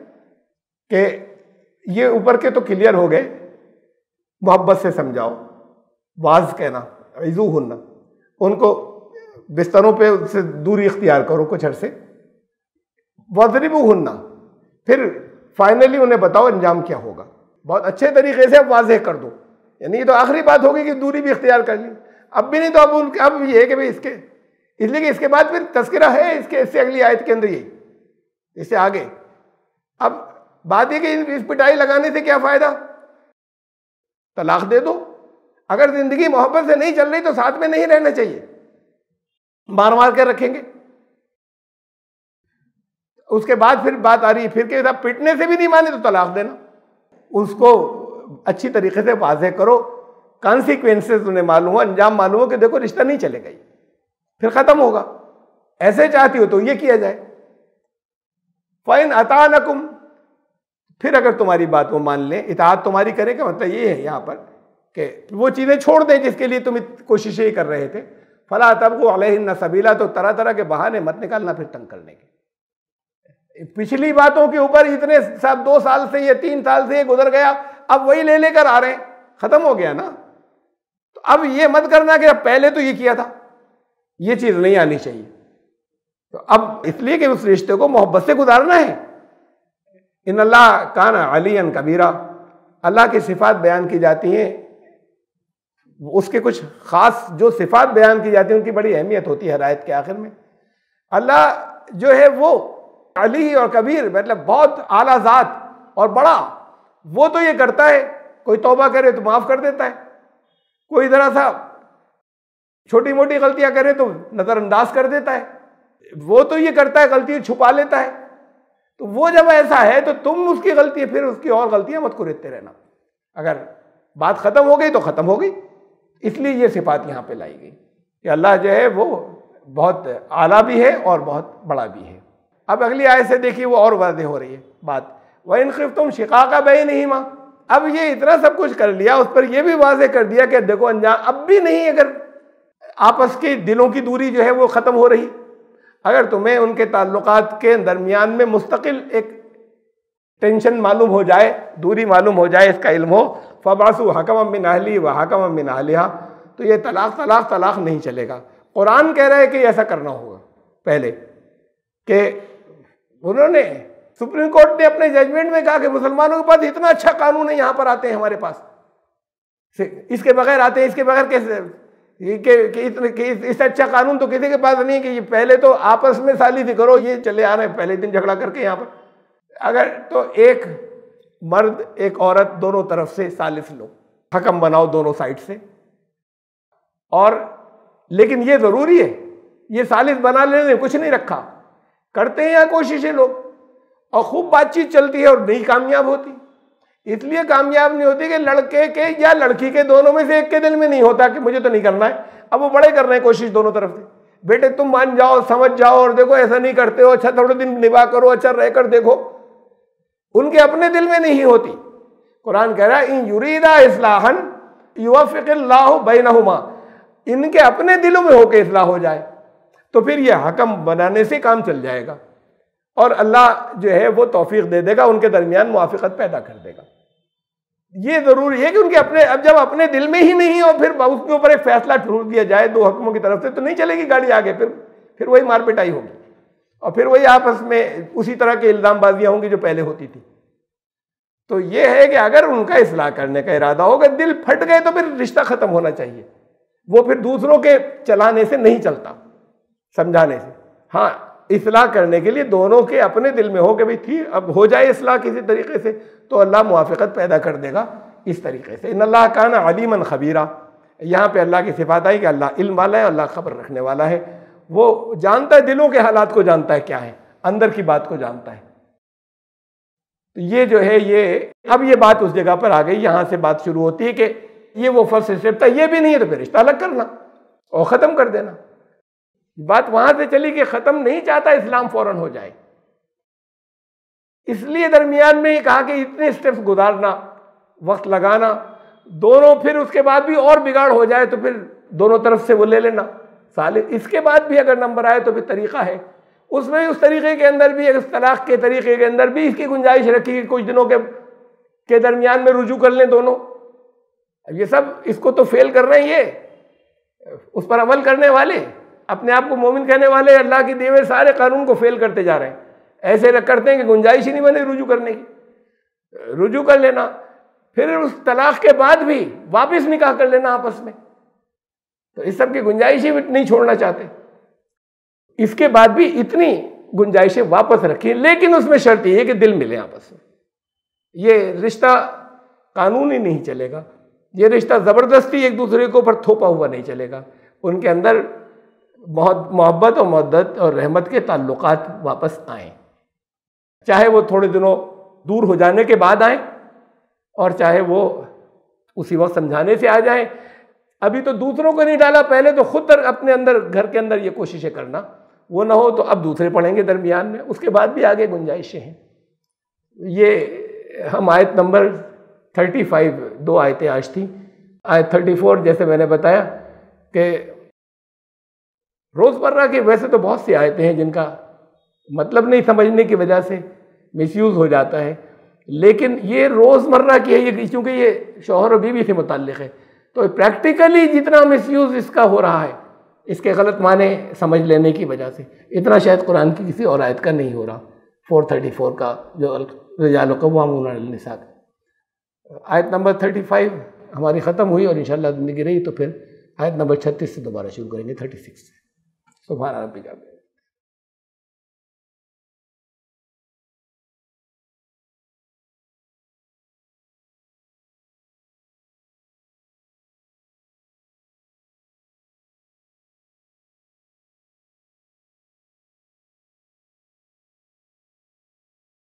कि ये ऊपर के तो क्लियर हो गए, मोहब्बत से समझाओ, वाज कहना, इजू होना, उनको बिस्तरों पे उससे दूरी इख्तियार करो कुछ अरसे, वज़रिबू होना, फिर फाइनली उन्हें बताओ अंजाम क्या होगा, बहुत अच्छे तरीके से अब वाज़ेह कर दो। यानी ये तो आखिरी बात होगी कि दूरी भी इख्तियार कर ली, अब भी नहीं तो अब उनके अब ये है कि भाई इसके, इसलिए कि इसके बाद फिर तस्करा है इसके, इससे अगली आयत के अंदर ये, इससे आगे। अब बात ये कि इस पिटाई लगाने से क्या फ़ायदा, तलाक दे दो। अगर ज़िंदगी मोहब्बत से नहीं चल रही तो साथ में नहीं रहना चाहिए, मार मार के रखेंगे। उसके बाद फिर बात आ रही है फिर के साथ पिटने से भी नहीं माने तो तलाक देना। उसको अच्छी तरीके से वाज़ेह करो, कॉन्सिक्वेंसेस उन्हें मालूम हो, अंजाम मालूम हो कि देखो रिश्ता नहीं चलेगा, फिर ख़त्म होगा। ऐसे चाहती हो तो ये किया जाए। फ़इन अतानकुम, फिर अगर तुम्हारी बात वो मान लें, इताअत तुम्हारी करें का मतलब ये है यहाँ पर कि वो चीज़ें छोड़ दें जिसके लिए तुम कोशिशें ही कर रहे थे। फला तबगू अलैहिन्ना सबीला, तो तरह तरह के बहाने मत निकालना फिर तंग करने के। पिछली बातों के ऊपर इतने सब दो साल से ये तीन साल से ये गुजर गया, अब वही ले लेकर आ रहे हैं, खत्म हो गया ना। तो अब ये मत करना कि अब पहले तो ये किया था, ये चीज़ नहीं आनी चाहिए। तो अब इसलिए कि उस रिश्ते को मोहब्बत से गुजारना है। इन अल्लाह कान अलियन कबीरा, अल्लाह की सिफात बयान की जाती हैं, उसके कुछ ख़ास जो सिफात बयान की जाती हैं उनकी बड़ी अहमियत होती है। हर आयत के आखिर में अल्लाह जो है वो अली और कबीर, मतलब बहुत आला ज़ात और बड़ा, वो तो ये करता है, कोई तौबा करे तो माफ़ कर देता है, कोई ज़रा सा छोटी मोटी गलतियां करे तो नज़रअंदाज कर देता है, वो तो ये करता है गलती छुपा लेता है। तो वो जब ऐसा है तो तुम उसकी गलती फिर उसकी और गलतियां मत कुरेदते रहना। अगर बात ख़त्म हो गई तो ख़त्म हो गई। इसलिए ये सिफात यहाँ पे लाई गई कि अल्लाह जो है वो बहुत आला भी है और बहुत बड़ा भी है। अब अगली आयत से देखिए वो और वाज़ेह हो रही है बात, व इन खिफ्तुम शिकाका बैनिहिमा। अब ये इतना सब कुछ कर लिया, उस पर यह भी वाज़ेह कर दिया कि देखो अंजाम अब भी नहीं, अगर आपस के दिलों की दूरी जो है वो ख़त्म हो रही, अगर तुम्हें उनके ताल्लुकात के दरमियान में मुस्तकिल एक टेंशन मालूम हो जाए, दूरी मालूम हो जाए, इसका इल्म हो, फबासु हकम मिन अहली व हकम मिन अहलिहा, तो ये तलाक तलाक तलाक नहीं चलेगा। कुरान कह रहा है कि ऐसा करना होगा। पहले कि उन्होंने सुप्रीम कोर्ट ने अपने जजमेंट में कहा कि मुसलमानों के पास इतना अच्छा कानून है, यहाँ पर आते हैं हमारे पास, इसके बगैर आते हैं, इसके बगैर कैसे कि, कि, कि, कि इससे अच्छा कानून तो किसी के पास नहीं है कि ये पहले तो आपस में सालिसी करो, ये चले आ रहे हैं पहले दिन झगड़ा करके यहाँ पर। अगर तो एक मर्द एक औरत दोनों तरफ से सालिस लो, हकम बनाओ दोनों साइड से, और लेकिन ये ज़रूरी है, ये सालिस बना लेने कुछ नहीं रखा, करते हैं या कोशिशें लोग, और खूब बातचीत चलती है और नहीं कामयाब होती। इसलिए कामयाब नहीं होती कि लड़के के या लड़की के दोनों में से एक के दिल में नहीं होता कि मुझे तो नहीं करना है, अब वो बड़े कर रहे हैं कोशिश दोनों तरफ से, बेटे तुम मान जाओ, समझ जाओ और देखो ऐसा नहीं करते हो, अच्छा थोड़े दिन निभा करो, अच्छा रहकर देखो, उनके अपने दिल में नहीं होती। कुरान कह रहा है इन युरीदा इस्लाहन युवफ़िक़िल्लाहु बैनहुमा, इनके अपने दिलों में होकर इस्लाह हो जाए तो फिर ये हकम बनाने से काम चल जाएगा और अल्लाह जो है वो तौफीक दे देगा, उनके दरमियान मुआफ़क़त पैदा कर देगा। ये जरूरी है कि उनके अपने, अब जब अपने दिल में ही नहीं हो फिर उसके ऊपर एक फैसला ठोक दिया जाए दो हुक्मों की तरफ से, तो नहीं चलेगी गाड़ी आगे, फिर फिर वही मार पिटाई होगी और फिर वही आपस में उसी तरह के इल्जामबाजियां होंगी जो पहले होती थी। तो ये है कि अगर उनका इस्लाह करने का इरादा होगा, दिल फट गए तो फिर रिश्ता खत्म होना चाहिए, वो फिर दूसरों के चलाने से नहीं चलता, समझाने से। हाँ, इस्लाह करने के लिए दोनों के अपने दिल में हो कि भाई थी, अब हो जाए इस्लाह किसी तरीके से तो अल्लाह मुआफ़क़त पैदा कर देगा इस तरीके से। इन अल्लाह कान अलीमन खबीरा, यहाँ पे अल्लाह की सिफात आई कि अल्लाह इल्म वाला है, अल्लाह खबर रखने वाला है, वो जानता है, दिलों के हालात को जानता है क्या है, अंदर की बात को जानता है। तो ये जो है ये अब ये बात उस जगह पर आ गई, यहाँ से बात शुरू होती है कि ये वो फर्स्ट स्टेप था, ये भी नहीं है तो फिर रिश्ता अलग करना और ख़त्म कर देना। बात वहां से चली कि ख़त्म नहीं चाहता इस्लाम फौरन हो जाए, इसलिए दरमियान में ही कहा कि इतने स्टेप्स गुजारना, वक्त लगाना, दोनों फिर उसके बाद भी और बिगाड़ हो जाए तो फिर दोनों तरफ से वो ले लेना साले, इसके बाद भी अगर नंबर आए तो फिर तरीका है, उसमें उस तरीके के अंदर भी, इस तलाक के तरीके के अंदर भी इसकी गुंजाइश रखी कि कुछ दिनों के के दरमियान में रुजू कर लें दोनों। ये सब इसको तो फेल कर रहे हैं, ये उस पर अमल करने वाले, अपने आप को मोमिन कहने वाले अल्लाह की दिए हुए सारे कानून को फेल करते जा रहे हैं। ऐसे करते हैं कि गुंजाइश ही नहीं बने रुजू करने की, रुजू कर लेना, फिर उस तलाक के बाद भी वापस निकाह कर लेना आपस में, तो इस सब की गुंजाइश ही नहीं छोड़ना चाहते। इसके बाद भी इतनी गुंजाइशें वापस रखी, लेकिन उसमें शर्त ये है कि दिल मिले आपस में। ये रिश्ता कानूनी नहीं चलेगा, ये रिश्ता ज़बरदस्ती एक दूसरे के ऊपर थोपा हुआ नहीं चलेगा, उनके अंदर बहुत मोहब्बत और मद्दत और रहमत के ताल्लुकात वापस आएँ, चाहे वो थोड़े दिनों दूर हो जाने के बाद आए और चाहे वो उसी वक्त समझाने से आ जाए। अभी तो दूसरों को नहीं डाला, पहले तो खुद अपने अंदर, घर के अंदर ये कोशिशें करना, वो ना हो तो अब दूसरे पढ़ेंगे दरमियान में, उसके बाद भी आगे गुंजाइशें हैं। ये हम आयत नंबर पैंतीस, दो आयतें आज थी, आयत चौंतीस जैसे मैंने बताया कि रोज़मर्रा की वैसे तो बहुत सी आयतें हैं जिनका मतलब नहीं समझने की वजह से मिसयूज़ हो जाता है, लेकिन ये रोज़मर्रा की है, ये क्योंकि ये शौहर और बीवी से मुताल्लिक़ है, तो प्रैक्टिकली जितना मिसयूज़ इसका हो रहा है, इसके गलत माने समझ लेने की वजह से, इतना शायद कुरान की किसी और आयत का नहीं हो रहा। चार सौ चौंतीस का जो रिजाल क़व्वामून अलन निसा, आयत नंबर पैंतीस हमारी ख़त्म हुई और इंशाअल्लाह ज़िंदगी रही तो फिर आयत नंबर छत्तीस से दोबारा शुरू करेंगे, छत्तीस से। सुभान रब्बिका।